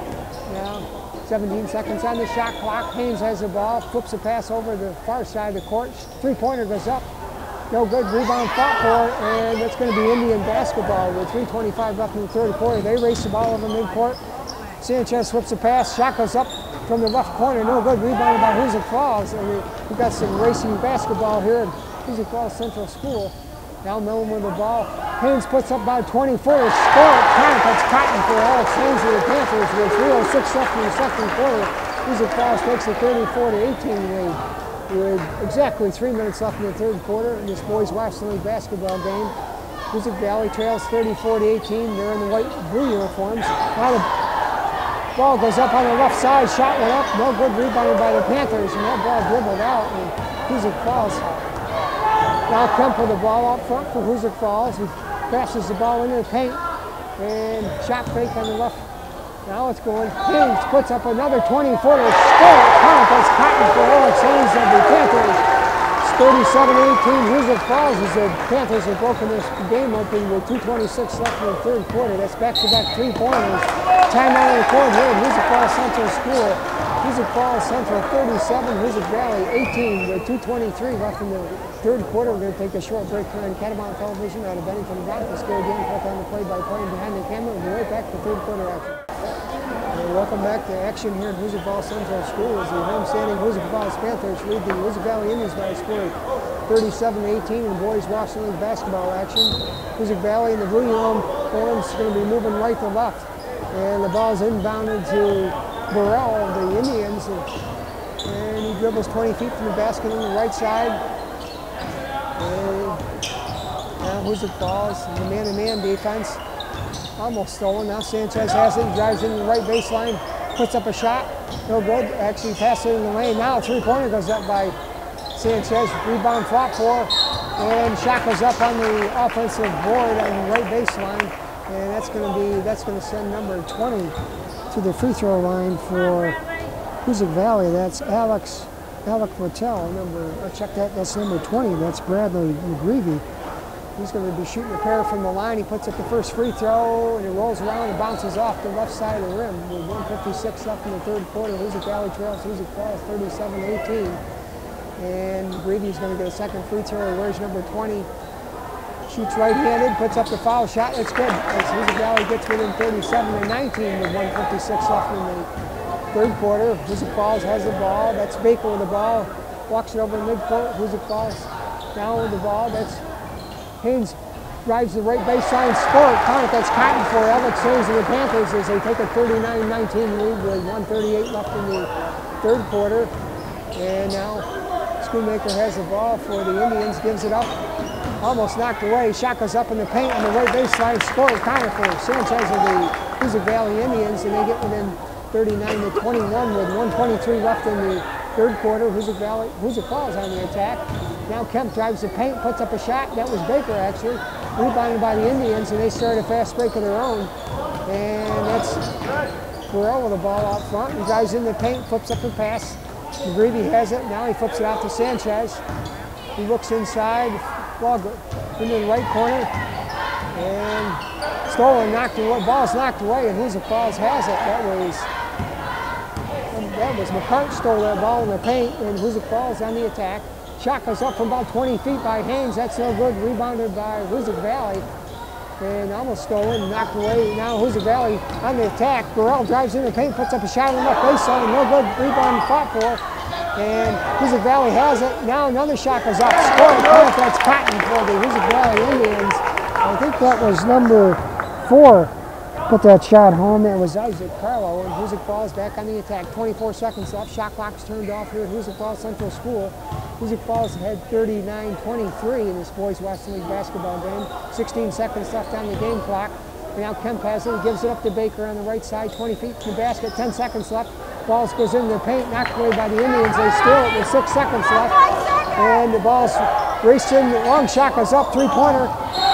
[SPEAKER 1] Now seventeen seconds on the shot clock. Haynes has the ball, flips a pass over the far side of the court. Three-pointer goes up. No good. Rebound fought for, and it's going to be Indian basketball with three twenty-five left in the third quarter. They race the ball over midcourt. Sanchez flips a pass. Shot goes up from the left corner. No good. Rebounded by Hoosick Falls. And we've got some racing basketball here at Hoosick Falls Central School. Now Millman with the ball. Haynes puts up about twenty footers. Score it. Count. That's Cotton for Alex Haynes of the Panthers with three oh six left in the second quarter. Hoosick Falls takes a thirty-four to eighteen lead with exactly three minutes left in the third quarter in this boys Washington League basketball game. Hoosick Valley trails thirty-four to eighteen. They're in the white and blue uniforms. Now the ball goes up on the left side. Shot went up. No good. Rebounded by the Panthers, and that ball dribbled out. And Hoosick Falls. Now Kemp with the ball out front for Hoosick Falls. He passes the ball into the paint, and shot fake on the left. Now it's going. Haynes puts up another twenty footer. Score. Count. That's Cotton for Alex Haynes of the Panthers. thirty-seven eighteen Hoosick Falls as the Panthers have broken this game open with two twenty-six left in the third quarter. That's back-to-back three-pointers. Timeout on the court here at Hoosick Falls Central School. Hoosick Falls Central thirty-seven, Hoosick Valley eighteen with two twenty-three left in the third quarter. We're going to take a short break here on Catamount Television out of Bennington, Danforth. Gary Danforth on the play-by-play and behind the camera. We'll be right back to third quarter action. And welcome back to action here at Hoosick Falls Central School as the homestanding Hoosick Falls Panthers lead the Hoosick Valley Indians by a score of thirty-seven eighteen in boys Washington League basketball action. Hoosick Valley in the blue uniforms going to be moving right to left. And the ball's inbounded to Burrell of the Indians. And he dribbles twenty feet from the basket on the right side. And now Hoosick Falls in the man-to-man defense. Almost stolen. Now Sanchez has it. He drives in the right baseline. Puts up a shot. No good. Actually passes it in the lane. Now a three-pointer goes up by Sanchez. Rebound fought for. And shot goes up on the offensive board on the right baseline. And that's going to be, that's going to send number twenty to the free throw line for Hoosick Valley. That's Alex, Alec Rattel. Number, I checked that, that's number twenty. That's Bradley McGreevy. He's going to be shooting a pair from the line. He puts up the first free throw, and it rolls around and bounces off the left side of the rim. With one fifty-six left in the third quarter, Hoosick Valley trails Hoosick Falls thirty-seven eighteen. And McGreevy's going to get a second free throw. He wears number twenty. Shoots right-handed, puts up the foul shot. It's good. As Hoosick Valley gets within thirty-seven to nineteen with one fifty-six left in the third quarter. Hoosick Falls has the ball. That's Baker with the ball. Walks it over midcourt. Hoosick Falls down with the ball. That's Haynes drives the right baseline, score. Count it, that's Cotton for Alex Haynes and the Panthers as they take a thirty-nine nineteen lead with one thirty-eight left in the third quarter. And now Schoonmaker has the ball for the Indians, gives it up, almost knocked away. Shot goes up in the paint on the right baseline, score. Cotton for Sanchez of the Hoosick Valley Indians, and they get within thirty-nine to twenty-one with one twenty-three left in the third quarter. Hoosick Valley, Hoosick Falls on the attack. Now Kemp drives the paint, puts up a shot. That was Baker, actually. Rebounded by the Indians, and they start a fast break of their own. And that's Burrell with the ball out front. He drives in the paint, flips up the pass. McGreevy has it. Now he flips it out to Sanchez. He looks inside. Ball into the right corner. And stolen, knocked away. Ball's knocked away, and Hoosick Falls has it. That was that was McCart stole that ball in the paint, and Hoosick Falls on the attack. Shot goes up from about twenty feet by Haynes. That's no good. Rebounded by Hoosick Valley. And almost stolen, knocked away. Now Hoosick Valley on the attack. Burrell drives in the paint, puts up a shot on the left baseline. No good. Rebound fought for. And Hoosick Valley has it. Now another shot goes up. Score. That's Cotton for the Hoosick Valley Indians. I think that was number four. Put that shot home. That was Isaac Carlo. And Hoosick Falls back on the attack. twenty-four seconds left. Shot clock's turned off here at Hoosick Falls Central School. Hoosick Falls had thirty-nine twenty-three in this boys Western League basketball game. sixteen seconds left on the game clock. And now Kemp has it. He gives it up to Baker on the right side. twenty feet from the basket. ten seconds left. Ball goes into the paint. Knocked away by the Indians. They steal it with six seconds left. And the ball's raced in. The long shot goes up. Three-pointer.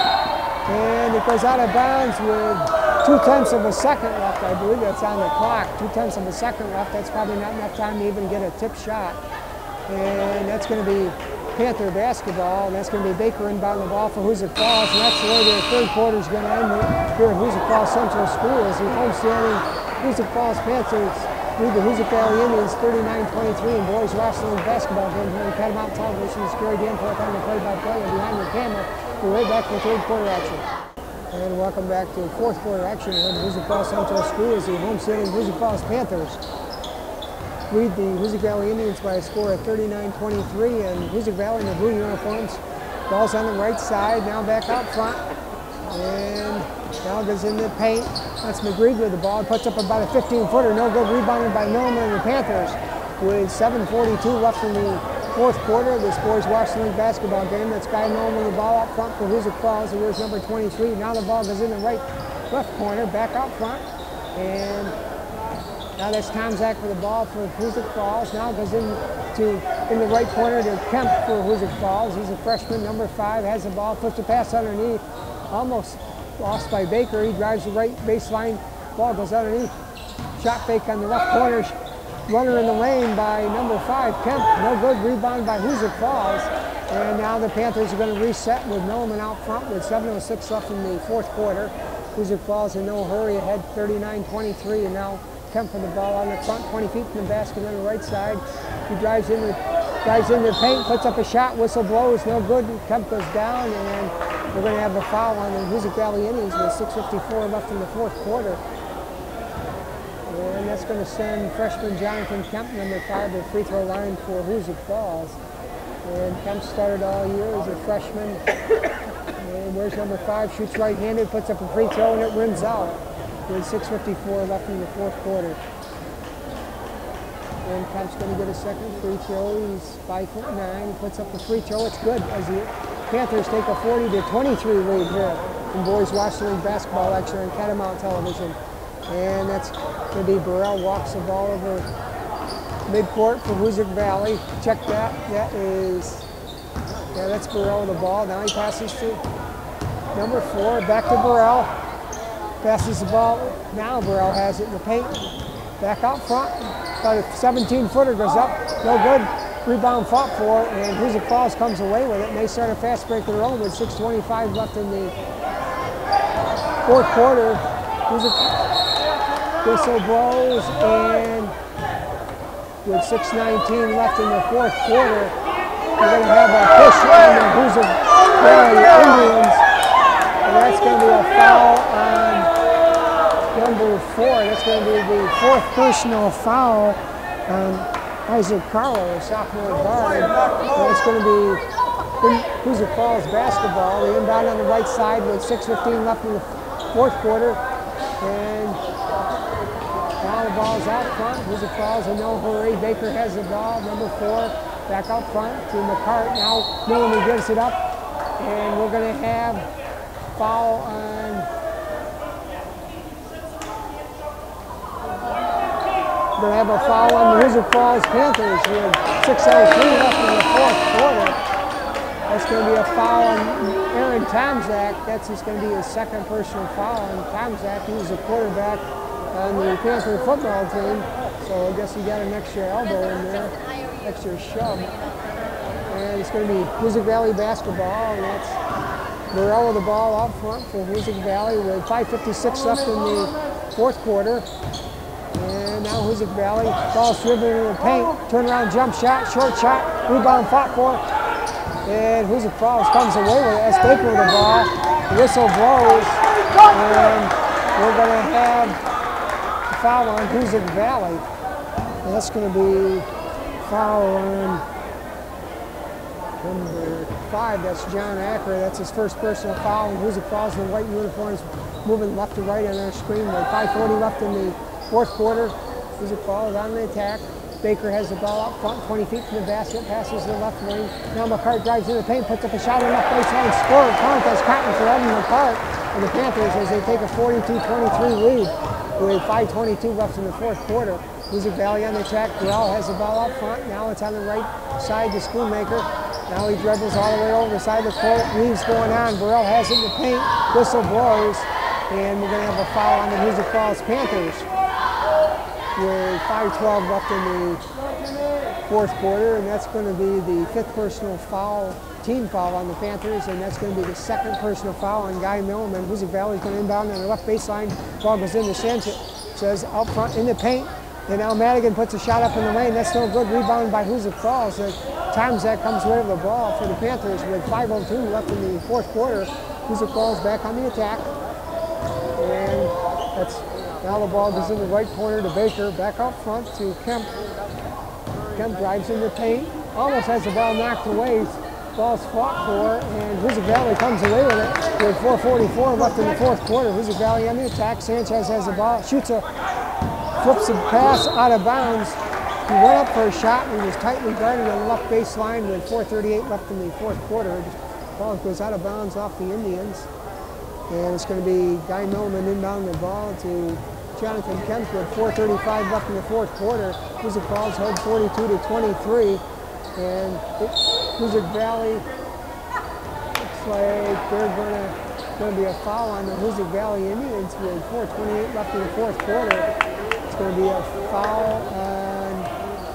[SPEAKER 1] And it goes out of bounds with two-tenths of a second left. I believe that's on the clock. Two-tenths of a second left. That's probably not enough time to even get a tip shot. And that's going to be Panther basketball. And that's going to be Baker inbound the ball for Hoosick Falls. And that's the way the third quarter is going to end here at Hoosick Falls Central School as the homestanding Hoosick Falls Panthers lead the Hoosick Valley Indians thirty-nine twenty-three in boys wrestling basketball game here on Catamount Television. It's Gary Danforth on the play-by-play and behind the camera. We're right back for third quarter action. And welcome back to fourth quarter action here at Hoosick Falls Central School as the homestanding Hoosick Falls Panthers lead the Hoosick Valley Indians by a score of thirty-nine twenty-three, and Hoosick Valley in the blue uniforms. Ball's on the right side, now back out front. And now goes in the paint. That's McGreevy with the ball. Puts up about a fifteen-footer. No good. Rebounded by Milliman and the Panthers with seven forty-two left in the fourth quarter of this boys Washington League basketball game. That's Guy Milliman with the ball out front for Hoosick Falls. He wears number twenty-three. Now the ball goes in the right left corner, back out front. And now that's Tom Zach with the ball for Hoosick Falls. Now goes in to in the right corner to Kemp for Hoosick Falls. He's a freshman, number five, has the ball, puts the pass underneath. Almost lost by Baker. He drives the right baseline. Ball goes underneath. Shot fake on the left corner. Runner in the lane by number five, Kemp. No good. Rebound by Hoosick Falls. And now the Panthers are going to reset with Milliman out front with seven oh six left in the fourth quarter. Hoosick Falls in no hurry ahead thirty-nine twenty-three, and now Kemp for the ball on the front, twenty feet from the basket on the right side. He drives in the, drives into the paint, puts up a shot, whistle blows, no good. Kemp goes down, and we're going to have a foul on the Hoosick Valley Indians with six fifty-four left in the fourth quarter. And that's going to send freshman Jonathan Kemp, number five, to the free throw line for Hoosick Falls. And Kemp started all year as a freshman. And where's number five? Shoots right-handed, puts up a free throw, and it rims out with six fifty-four left in the fourth quarter. And Kemp's going to get a second free throw. He's five foot nine. He puts up the free throw. It's good as the Panthers take a forty to twenty-three lead here in boys Washington League basketball action on Catamount Television. And that's going to be Burrell walks the ball over midcourt for Hoosick Valley. Check that. That is, yeah, that's Burrell with the ball. Now he passes to number four. Back to Burrell. Passes the ball. Now Burrell has it in the paint. Back out front. About a seventeen footer goes up. No good. Rebound fought for, and Hoosick Falls comes away with it. And they start a fast break of their own with six twenty-five left in the fourth quarter. Hoosick whistle blows, and with six nineteen left in the fourth quarter, we're going to have a push on the Hoosick Valley Indians, and that's going to be a foul on number four. That's going to be the fourth personal foul on Isaac Carlo, a sophomore guard. And it's going to be Hoosick Falls basketball. The inbound on the right side with six fifteen left in the fourth quarter, and now the ball's out front. Hoosick Falls in no hurry. Baker has the ball, number four, back out front to McCart. Now Milliman gives it up, and we're going to have foul on we're going to have a foul on the Hoosick Falls Panthers with six oh three left in the fourth quarter. That's going to be a foul on Aaron Tomczak. That's just going to be his second personal foul on Tomczak. He was a quarterback on the Panther football team, so I guess he got an extra elbow in there, extra shove. And it's going to be Hoosick Valley basketball, and that's Burrell with the ball out front for Hoosick Valley with five fifty-six left in the fourth quarter. And now Hoosick Valley, ball's driven into the paint, turnaround jump shot, short shot, rebound fought for. And Hoosick Falls comes away with it. That's Baker with the ball. The whistle blows, and we're going to have foul on Hoosick Valley. And that's going to be foul on number five. That's John Acker. That's his first personal foul. And Hoosick Falls in the white uniforms moving left to right on our screen with five forty left in the fourth quarter. Hoosick Falls on the attack. Baker has the ball up front, twenty feet from the basket, passes to the left wing. Now McCart drives in the paint, puts up a shot on the left baseline, scored. Contest Cotton for Evan McCart. And the Panthers as they take a forty-two twenty-three lead with five twenty-two left in the fourth quarter. Hoosick Valley on the attack. Burrell has the ball up front. Now it's on the right side to Schoonmaker. Now he dribbles all the way over the side of the court. Leaves going on. Burrell has it in the paint. Whistle blows. And we're going to have a foul on the Hoosick Falls Panthers with five twelve left in the fourth quarter. And that's going to be the fifth personal foul, team foul on the Panthers, and that's going to be the second personal foul on Guy Milliman. Hoosick Valley is going to inbound on the left baseline. Ball goes into Sanchez, says out front in the paint. And now Madigan puts a shot up in the lane. That's no good. Rebound by Hoosick Falls. Tomczak comes away with the ball for the Panthers with five oh two left in the fourth quarter. Hoosick Falls back on the attack. And that's now the ball goes in the right corner to Baker. Back out front to Kemp. Kemp drives in the paint. Almost has the ball knocked away. Ball's fought for, and Hoosick Valley comes away with it with four forty-four left in the fourth quarter. Hoosick Valley on the attack. Sanchez has the ball, shoots a, flips a pass out of bounds. He went up for a shot and he was tightly guarded on the left baseline with four thirty-eight left in the fourth quarter. The ball goes out of bounds off the Indians. And it's going to be Guy Milliman inbound the ball to Jonathan Kemp with four thirty-five left in the fourth quarter. Hoosick Falls held forty-two to twenty-three. And Hoosick Valley looks like they're going to going to be a foul on the Hoosick Valley Indians with four twenty-eight left in the fourth quarter. It's going to be a foul on, it's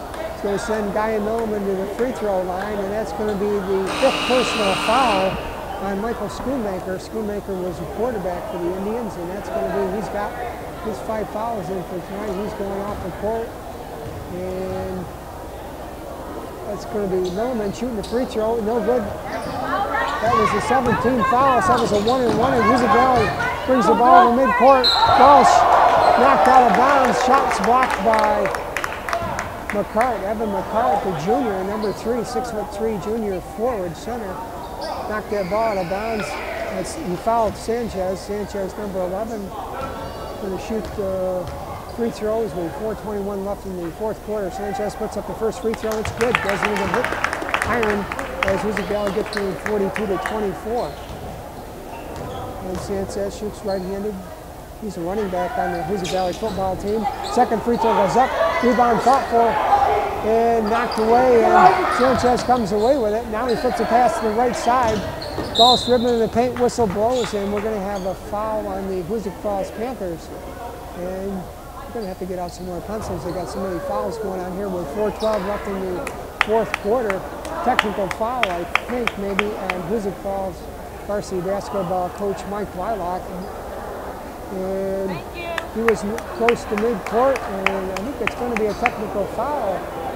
[SPEAKER 1] going to send Guy Milliman to the free throw line, and that's going to be the fifth personal foul on Michael Schoonmaker. Schoonmaker was a quarterback for the Indians, and that's going to be, he's got his five fouls in for tonight. He's going off the court, and that's going to be Milliman shooting the free throw. No good. That was the seventeenth foul, so that was a one and one, and Hoosick Valley brings the ball to midcourt. Ball knocked out of bounds, shots blocked by McCart, Evan McCart, the junior, number three, six foot three junior forward center. Knocked that ball out of bounds. That's, he fouled Sanchez. Sanchez, number eleven, going to shoot uh, free throws with four twenty-one left in the fourth quarter. Sanchez puts up the first free throw. It's good. Doesn't even hit iron as Hoosick Valley gets to forty-two to twenty-four. And Sanchez shoots right-handed. He's a running back on the Hoosick Valley football team. Second free throw goes up. Rebound fought for and knocked away, and Sanchez comes away with it. Now he flips a pass to the right side. Ball's driven in the paint, whistle blows, and we're going to have a foul on the Hoosick Falls Panthers. And we're going to have to get out some more pencils. They got so many fouls going on here with four twelve left in the fourth quarter. Technical foul, I think, maybe on Hoosick Falls varsity basketball coach Mike Weilock. And he was close to midcourt, and I think it's going to be a technical foul,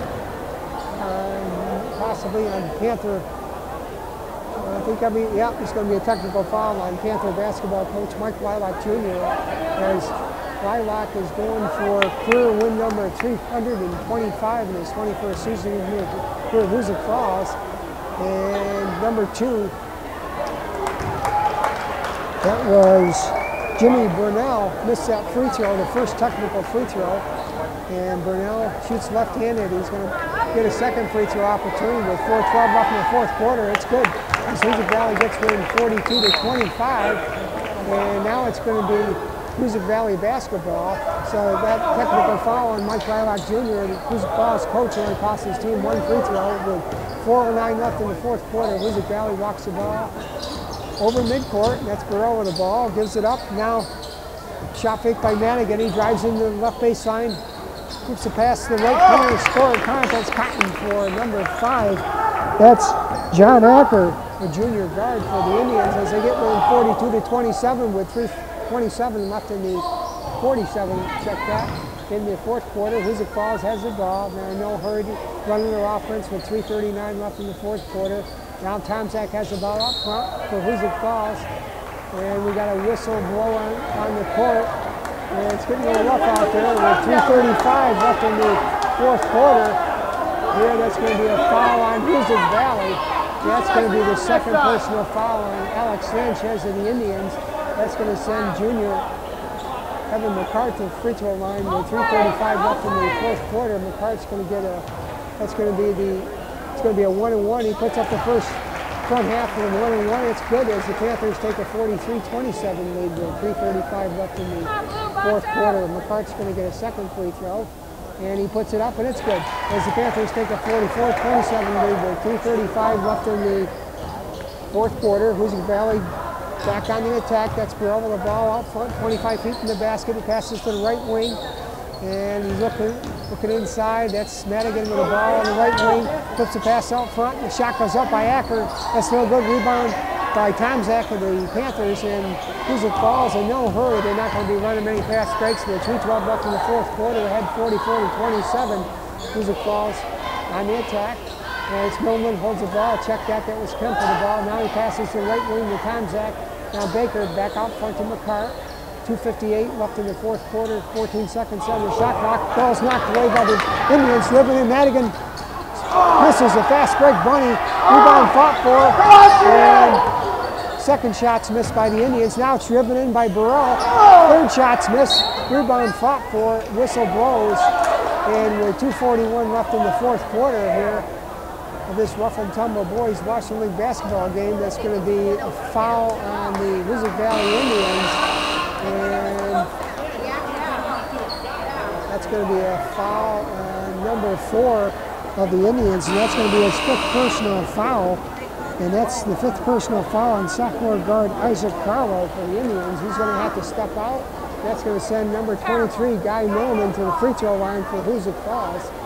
[SPEAKER 1] um, possibly on Panther. I think I mean, yeah, it's going to be a technical foul on Panther basketball coach Mike Weilock Junior as Weilock is going for career win number three hundred twenty-five in his twenty-first season here for Hoosick Falls, and number two, that was Jimmy Burnell, missed that free throw, the first technical free throw, and Burnell shoots left-handed. He's going to get a second free throw opportunity with four twelve left in the fourth quarter. It's good. Hoosick Valley gets win forty-two to twenty-five, and now it's going to be Hoosick Valley basketball. So that technical foul on Mike Weilock Junior, Hoosick Falls coach, only cost his team one free throw with four oh nine left in the fourth quarter. Hoosick Valley walks the ball over midcourt. That's Burrow with the ball, gives it up. Now, shot fake by Madigan. He drives into the left baseline, puts the pass to the right corner, score contest. Cotton for number five. That's John Acker, the junior guard for the Indians, as they get within forty-two to twenty-seven with three twenty-seven left in the forty-seven. Check that. In the fourth quarter, Hoosick Falls has the ball. They're in no hurry running their offense with three thirty-nine left in the fourth quarter. Now Tomczak has the ball up front for Hoosick Falls, and we got a whistle blow on, on the court. And it's getting a little rough out there with three thirty-five left in the fourth quarter. Here, that's going to be a foul on Hoosick Valley. That's going to be the second personal foul on Alex Sanchez of the Indians. That's going to send junior Evan McCart to the free throw line with three thirty-five left in the fourth quarter. McCart's going to get a, that's going to be the, it's going to be a one and one. He puts up the first front half of the one and one. It's good as the Panthers take a forty-three twenty-seven lead with three thirty-five left in the fourth quarter. McCart's going to get a second free throw, and he puts it up, and it's good as the Panthers take a forty-four twenty-seven lead with three thirty-five left in the fourth quarter. Hoosick Valley back on the attack. That's Burrell with the ball out front, twenty-five feet from the basket. He passes to the right wing, and he's looking, looking inside. That's Madigan with the ball on the right wing. Puts the pass out front. The shot goes up by Acker. That's no good. Rebound by Tomczak of the Panthers, and Hoosick Falls in no hurry. They're not going to be running many fast breaks. With three twelve left in the fourth quarter. They had forty-four to twenty-seven. Hoosick Falls on the attack. And it's Millman holds the ball. Check that. That was Kemp with the ball. Now he passes to the right wing to Tomczak. Now Baker back out front to McCart. two fifty-eight left in the fourth quarter. fourteen seconds on the shot clock. Ball's knocked away by the Indians. Liberty Madigan misses a fast break. Bunny rebound fought for. And second shot's missed by the Indians. Now it's driven in by Burrell. Third shot's missed. Rebound fought for. Whistle blows. And with two forty-one left in the fourth quarter here of this rough and tumble boys Washington League basketball game, that's going to be a foul on the Hoosick Valley Indians. And that's going to be a foul on number four of the Indians, and that's going to be his fifth personal foul. And that's the fifth personal foul on sophomore guard Isaac Carlo for the Indians. He's going to have to step out. That's going to send number twenty-three, Guy Millman, to the free throw line for Hoosick Falls.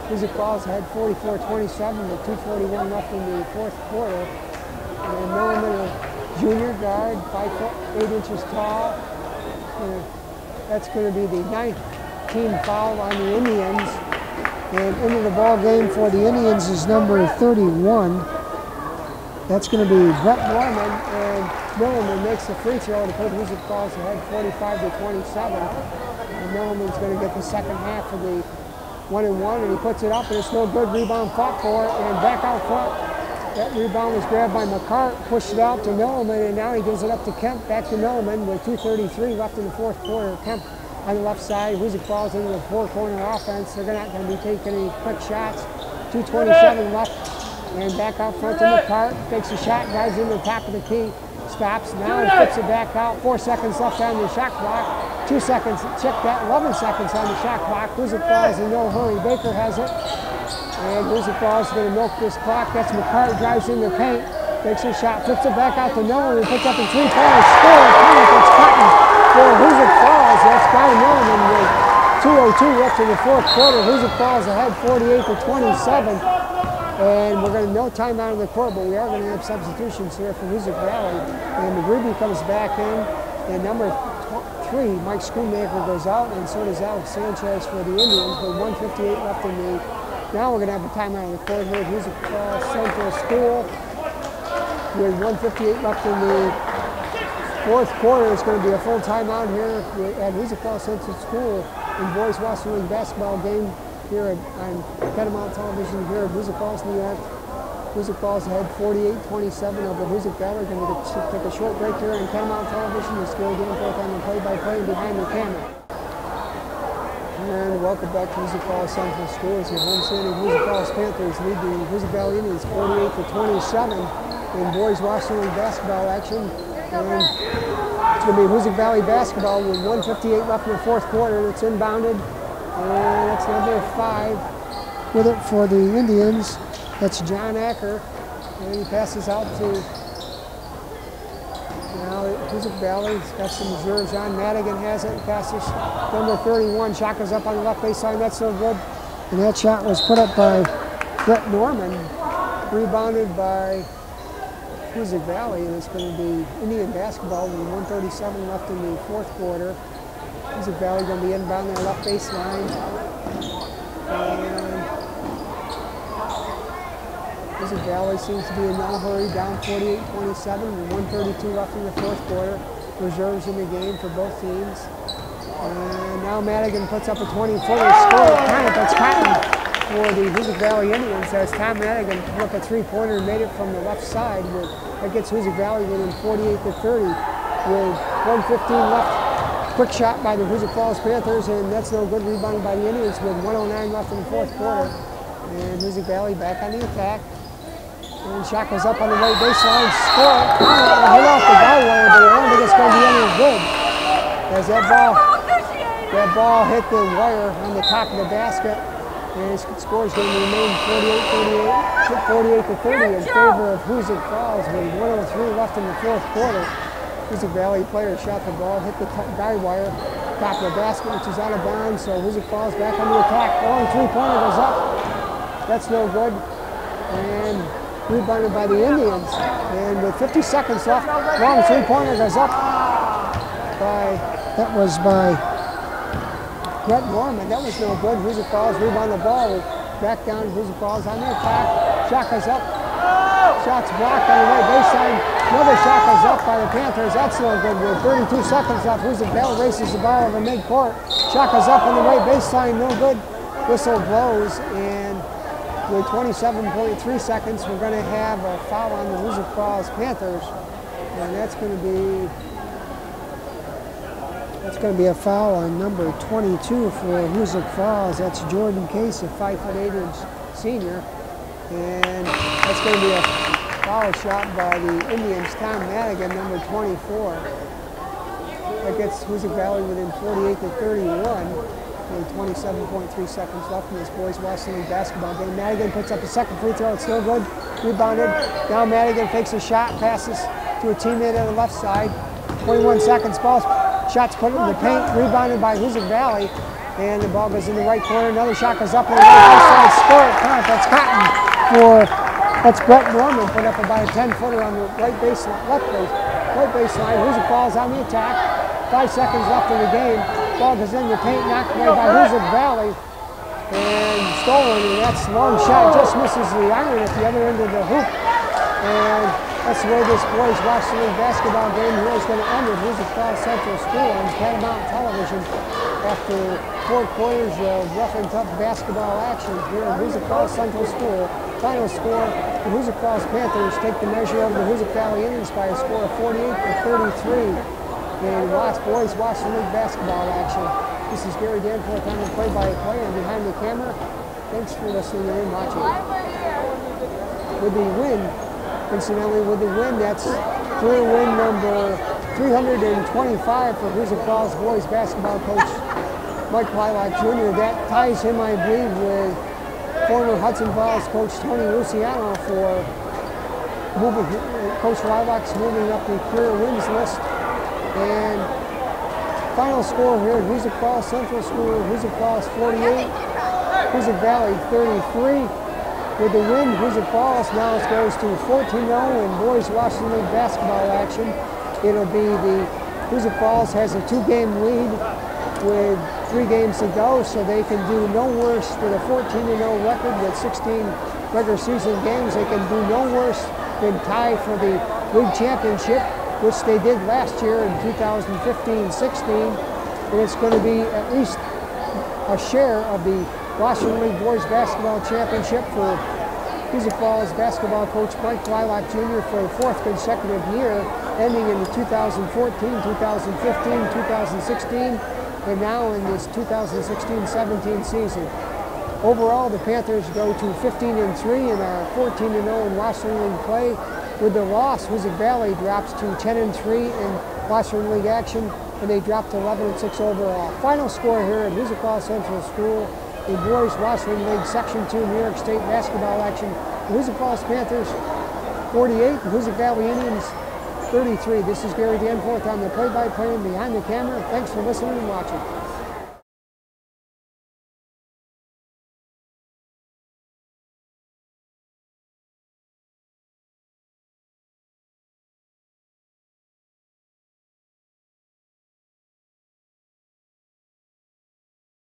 [SPEAKER 1] Hoosick Falls had forty-four twenty-seven with two forty-one left in the fourth quarter. And Milliman, a junior guard, five foot eight inches tall. And that's going to be the ninth team foul on the Indians. And into the ball game for the Indians is number thirty-one. That's going to be Brett Norman, and Milliman makes the free throw to put Hoosick Falls ahead forty-five to twenty-seven. And Milliman's going to get the second half of the one and one, and he puts it up, and it's no good. Rebound fought for, and back out front. That rebound was grabbed by McCart, pushed it out to Milliman, and now he gives it up to Kemp. Back to Milliman with two thirty-three left in the fourth quarter. Kemp on the left side. Hoosick Falls into the four-corner offense. They're not going to be taking any quick shots. two twenty-seven left. And back out front to McCart, takes a shot, guys in the top of the key, stops, now he flips it back out, four seconds left on the shot clock, two seconds, check that, eleven seconds on the shot clock. Hoosick Falls in no hurry, Baker has it, and Hoosick Falls is going to milk this clock. That's McCart, drives in the paint, takes a shot, flips it back out to Nolan, he puts up a three-pointer, scores, it's cutting for Hoosick Falls. That's Guy Nolan with two oh two left in the fourth quarter. Hoosick Falls ahead forty-eight to twenty-seven. And we're going to no timeout in the court, but we are going to have substitutions here for Hoosick Valley. And McGreevy comes back in, and number three, Mike Schoonmaker, goes out, and so does Alex Sanchez for the Indians, with one fifty-eight left in the. Now we're going to have a timeout in the court here at Hoosick uh, Central School, with one fifty-eight left in the fourth quarter. It's going to be a full timeout here at Hoosick Falls Central School in boys Western League basketball game here at, on Catamount Television here at Hoosick Falls, New York. Hoosick Falls ahead forty-eight twenty-seven over Hoosick Valley. We're going to take a short break here on Catamount Television. It's Gary Danforth on the play-by-play behind the camera. And welcome back to Hoosick Falls Central School. As your home-standing Hoosick Falls Panthers lead the Hoosick Valley Indians forty-eight to twenty-seven in boys Western League basketball action. And it's going to be Hoosick Valley basketball with one fifty-eight left in the fourth quarter. It's inbounded. And that's number five with it for the Indians. That's John Acker. And he passes out to now Hoosick Valley. He's got some reserves on. Madigan has it. Passes number thirty-one. Shot goes up on the left baseline. That's so good. And that shot was put up by Brett Norman. Rebounded by Hoosick Valley. And it's going to be Indian basketball with one thirty-seven left in the fourth quarter. Hoosick Valley going to be inbound their left baseline. And Hoosick Valley seems to be in no hurry, down forty-eight twenty-seven with one thirty-two left in the fourth quarter. Reserves in the game for both teams. And now Madigan puts up a twenty-footer score. That's Cotton for the Hoosick Valley Indians as Tom Madigan put up a three-pointer and made it from the left side. With, that gets Hoosick Valley within forty-eight to thirty with one fifteen left. Quick shot by the Hoosick Falls Panthers, and that's no good. Rebounded by the Indians with one oh nine left in the fourth quarter. And Hoosick Valley back on the attack. And shot goes up on the right baseline. Score. Oh, hit off the guy wire, but I don't think it's going to be any good. As that ball, that ball hit the wire on the top of the basket. And his score is going to remain forty-eight to thirty in favor of Hoosick Falls with one oh three left in the fourth quarter. Hoosick Valley player shot the ball, hit the guy wire, top of the basket, which is out of bounds. So Hoosick Falls back on the attack. Long three-pointer goes up. That's no good. And rebounded by the Indians. And with fifty seconds left, long three-pointer goes up by, that was by Brett Norman. That was no good. Hoosick Falls rebound the ball. Back down to Hoosick Falls on the attack. Shot goes up. Shots blocked on the right baseline. Another shot goes up by the Panthers. That's no good. With thirty-two seconds left, Hoosick Valley races the ball over mid-court. Shot goes up on the right baseline. No good. Whistle blows. And with twenty-seven point three seconds, we're going to have a foul on the Hoosick Falls Panthers. And that's going to be that's going to be a foul on number twenty-two for Hoosick Falls. That's Jordan Case, a five foot eight inch senior. And that's going to be a foul shot by the Indians. Tom Madigan, number twenty-four. That gets Hoosick Valley within forty-eight to thirty-one. With twenty-seven point three seconds left in this boys Western League basketball game. Madigan puts up a second free throw. It's still good. Rebounded. Now Madigan fakes a shot, passes to a teammate on the left side. twenty-one seconds. Ball shots put in the paint. Rebounded by Hoosick Valley. And the ball goes in the right corner. Another shot goes up on the right side. Score it. Count. That's Cotton for, that's Brett Norman. Put up about a ten footer on the right baseline, left base, right baseline. Hoosick ball's on the attack. Five seconds left in the game. Ball goes in the paint, knocked away by Hoosick Valley. And stolen. And that's a long shot. Just misses the iron at the other end of the hoop. And that's the way this boys Washington League basketball game here is going to end at Hoosick Falls Central School on Paramount Television after four quarters of rough and tough basketball action here at Hoosick Falls Central School. Final score, the Hoosick Falls Panthers take the measure of the Hoosick Valley Indians by a score of forty-eight to thirty-three in Watts boys Washington League basketball action. This is Gary Danforth on the play-by-play and behind the camera. Thanks for listening and watching. With the win, incidentally, with the win, that's career win number three hundred twenty-five for Hoosick Falls boys basketball coach Mike Lilac Junior That ties him, I believe, with former Hudson Falls coach Tony Luciano for moving, Coach Lilac's moving up the career wins list. And final score here at Hoosick Falls Central School, Hoosick Falls forty-eight, Hoosick Valley thirty-three. With the win, Hoosick Falls now goes to fourteen oh in boys Washington League basketball action. It'll be the Hoosick Falls has a two-game lead with three games to go, so they can do no worse than a fourteen and oh record with sixteen regular season games. They can do no worse than tie for the league championship, which they did last year in two thousand fifteen sixteen. And it's going to be at least a share of the Washington League Boys Basketball Championship for Hoosick Falls basketball coach Mike Lilac Junior for the fourth consecutive year, ending in the two thousand fourteen, two thousand fifteen, two thousand sixteen, and now in this two thousand sixteen seventeen season. Overall, the Panthers go to fifteen and three and are fourteen and oh in Washington League play. With the loss, Hoosick Valley drops to ten and three in Washington League action, and they drop to eleven and six overall. Final score here at Hoosick Falls Central School in boys Washington League Section two New York State basketball action. The Hoosick Falls Panthers forty-eight, the Hoosick Valley Indians thirty-three. This is Gary Danforth on the play-by-play and behind the camera. Thanks for listening and watching.